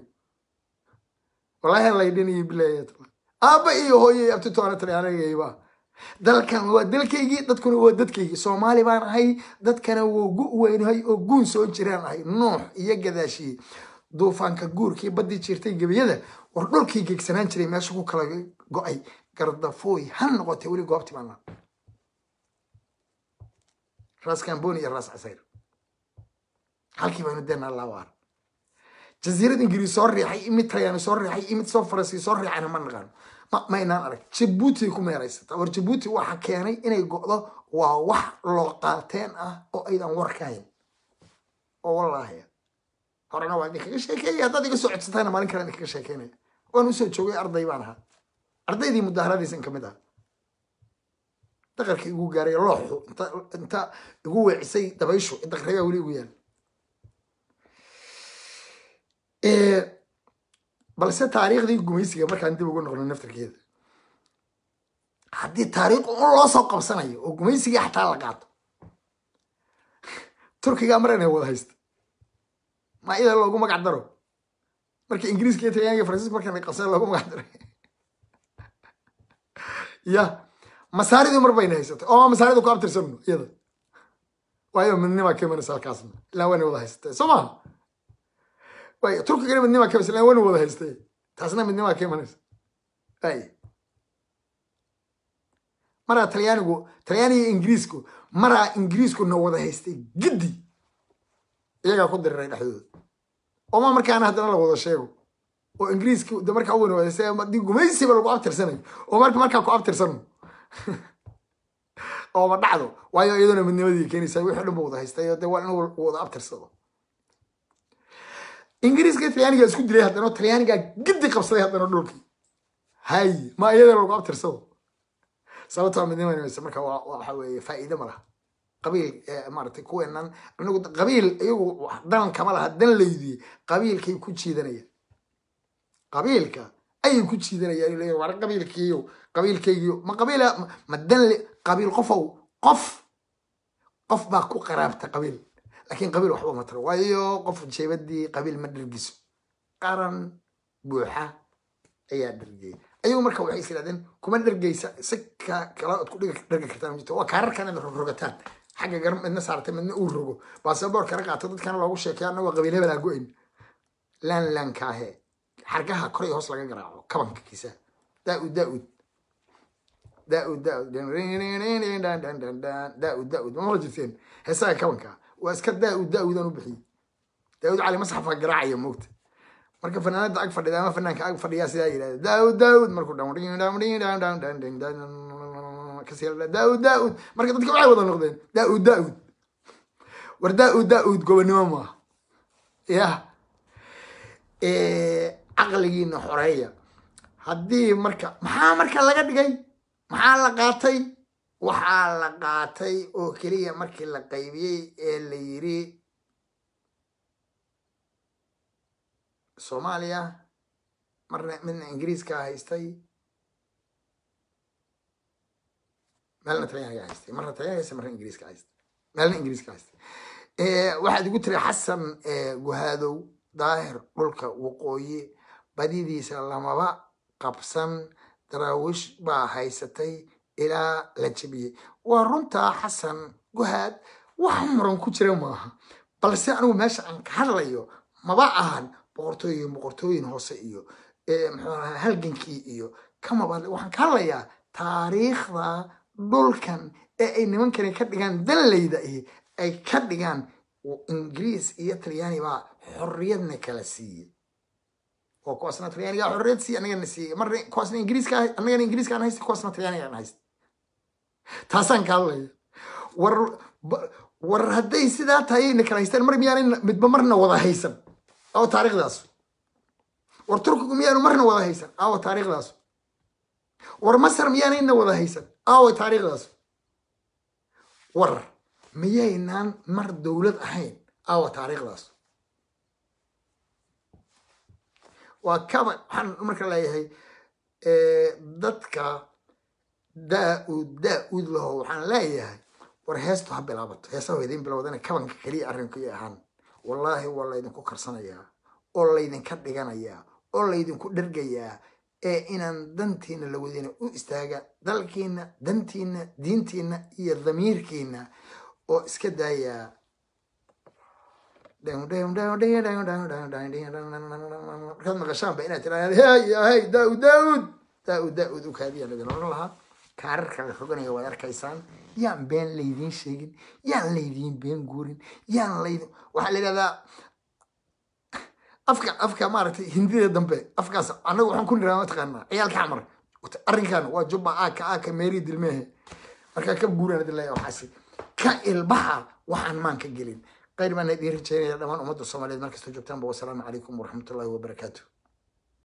[SPEAKER 1] wallahi la yidhi bilaayad aba iyo hooyay abti toona Talyaaniga yiba dalkan waa dalkaygii dadkuna waa dadkaygii Soomaali baan ahay dadkana waa ugu weynahay oo guun soo jiraan ahay noox iyo gadaashi duufaanka guurkii badii jirtay gabiyada war dhulkii geegsanaan jiray meesha ku kala go'ay gardafooy han noqotay wali goobti baan راس كامبوني راس عسير halkii baynu deena la waar jasiirad ingiriis soo riixay imid Talyaani soo riixay imid soo Faransi soo riixay ma naqaan ma ma inaan arag Djibouti ku meeraysata war Djibouti waxa keenay inay go'do waa wax loo qaateen ah oo aydan warkayn oo wallahi horena waa idinka sheekeeyay hadda iga soo codsatayna maalin kale idinka sheekeynay waan u soo joogay arday baan ahaa ardaydii mudaharadiisan kamid ah daqarkii ugu gaaray looxu inta inta ugu weecisay dabayshu daqriga wali ugu yaal ee balse taariikhdii gumaysiga markaan dib ugu noqono naftarkeeda haddii taariikh oo loo soo qabsanayo oo gumaysiga xataa la qaato turkiga marana wada haysta ma ila loogu magac daro marka ingiriiska iyo talyaaniga faransiiska markaan ay qabsan loogu magac daro ya masaaridu mar bayna haysatay oo masaaridu ku abtirsanno iyada waayo midnima keena salkaasna la wana wada haystay Soma way turkiga midnima keena la wana wada haystay taasna midnima keena ay mara talyaanigu talyaaniga ingiriisku mara ingiriisku no wada haystay gidi iyaga ku diray dhaxdooda oo ma markaan hadana la wada sheego oo ingiriisku de markaa wana wada haystay ma gumaysi ba lagu abtirsanayo oo marka markaa ku abtirsano oo ma dhacdo waayo iyaduna midnimadii keenaysa wixii dhan wada haystay oo waa inuu wada abtirsado ingiriiska talyaaniga isku dilay hadana talyaaniga gidi qabsaday hadana dhulkii hay ma iyada lagu abtirsado sababta midnimadii marka waxa weeye faa'iido ma laha qabiil maartay kuweenan anagu qabiil iyagu dan kama laha dan leeydi qabiilkay ku jiidanaya qabiilka ay ku jiidanayaan ilaa war qabiilkiiyo qabiilkaygiyo ma qabiila ma dan qabiil qofow qof qof baa ku qaraabta qabiil laakiin qabiil waxba ma taro waayo qof jeebadii qabiil ma dhargiso qaran buuxa ayaa dhargay ayuu marka waxay isiraadeen kuma dhargaysa sika kala ku dharga kartaan jirto waa kaararkan in rogataan xagga garan midna saartay midna uu rogo baasaboor kala qaato dadkan loogu sheekayana waa qabiil hebel go'in lan lan kaahe xargaha koray hoos laga garaaco kabanka kiisa daa'ud daa'ud daa'ud daa'ud daa'ud daa'ud ma wajideen heesaa kabanka waa iska daa'ud daa'ud aan u bixiyay daa'ud cali masxafka garaacaya moogta marka fanaanada ag fadhida ama fanaanka ag fadhiyaa sidaa yidhahda daawud daawud markuu dhan kasi daawud daawud marka dadka waxay wada noqdeen daawud daawud war daawud daawud gobonimo maaha ya caqligiina xoreeya haddii marka maxaa marka laga dhigay maxaa la qaatay waxaa la qaatay oo keliya markii la qaybiyey ee la yiri Soomaaliya marna midna Ingiriiska haystay meelna Talyaaniga haystay marna Talyaaniga marna Ingiriiska haystay meelna Ingiriiska haystay ee waxaad ugu tiri Xasan Guhaadow daahir dhulka waqooyi badidiisa lamaba qabsan daraawish baa haysatay ilaa la jabiyey waa runta Xasan Guhaad wax muran ku jira maaha balse anigu meesha aan ka hadlayo maba ahan boqortooyin boqortooyin hoose iyo ee muxuu ahaa halgankii iyo kama baa waxaan ka hadlayaa taariikhda dhulkan ee ay nimankani ka dhigaan danleyda ay ka dhigaan Ingiriis iyo Talyaani baa xorriyadna kala siiyey oo kuwaasna Talyaaniga xorriyad siiyey anagana siiyey marna kuwaasna Ingiriiska anagana Ingiriiska aan haystay kuwaasna Talyaaniga aan haystay taasaan ka hadlaya war war hadday sidaa tahay in kala haystaan mar miyaan midba marna wada haysan أو تاريخ داس ورترككم ميانو مرنا ولا هيسن أو تاريخ داس ورمصر ميانين ولا هيسن أو تاريخ داس ور ميانان مر دولة أحين أو تاريخ داس وكمان حن مركز لا هي ضدك داود داود له حن لا هي ورهستو حب العبط هسه يدين بلودنا كمان كلي أرنكي حن والله والله idinku karsanaya oo la idinka dhiganaya oo la idinku dhargaya ee inaan dantiina la wadina u istaaga dalkiina dantiina diintiina iyo dhamiirkiina oo iska daaya down down down down down down down down kan maqashaan ba inaad tiraahdo hey hey daawud daawud daawud daawud u kaadiya laga noqon lahaa kaararka la xoganayo waad arkaysaan yaan been leydin sheegin yaan leydin been guurin yaan leydin waxa la yiraahdaa afka afka maaragtay hindida dambe afkaas anagu waxaan ku niraama taqaanaa ciyaalka xamar arrinkan waa jubba aaka aaka meeri dilmehe marka ka guurana dilaya waxaasi ka ilbaha waxaan maan ka gelin qayr baan idin rajaynaya dhamaan ummadda Soomaaliyeed markasta joogtaan ba wassalaamu calaykum waraxmatullaahi wabarakaatuh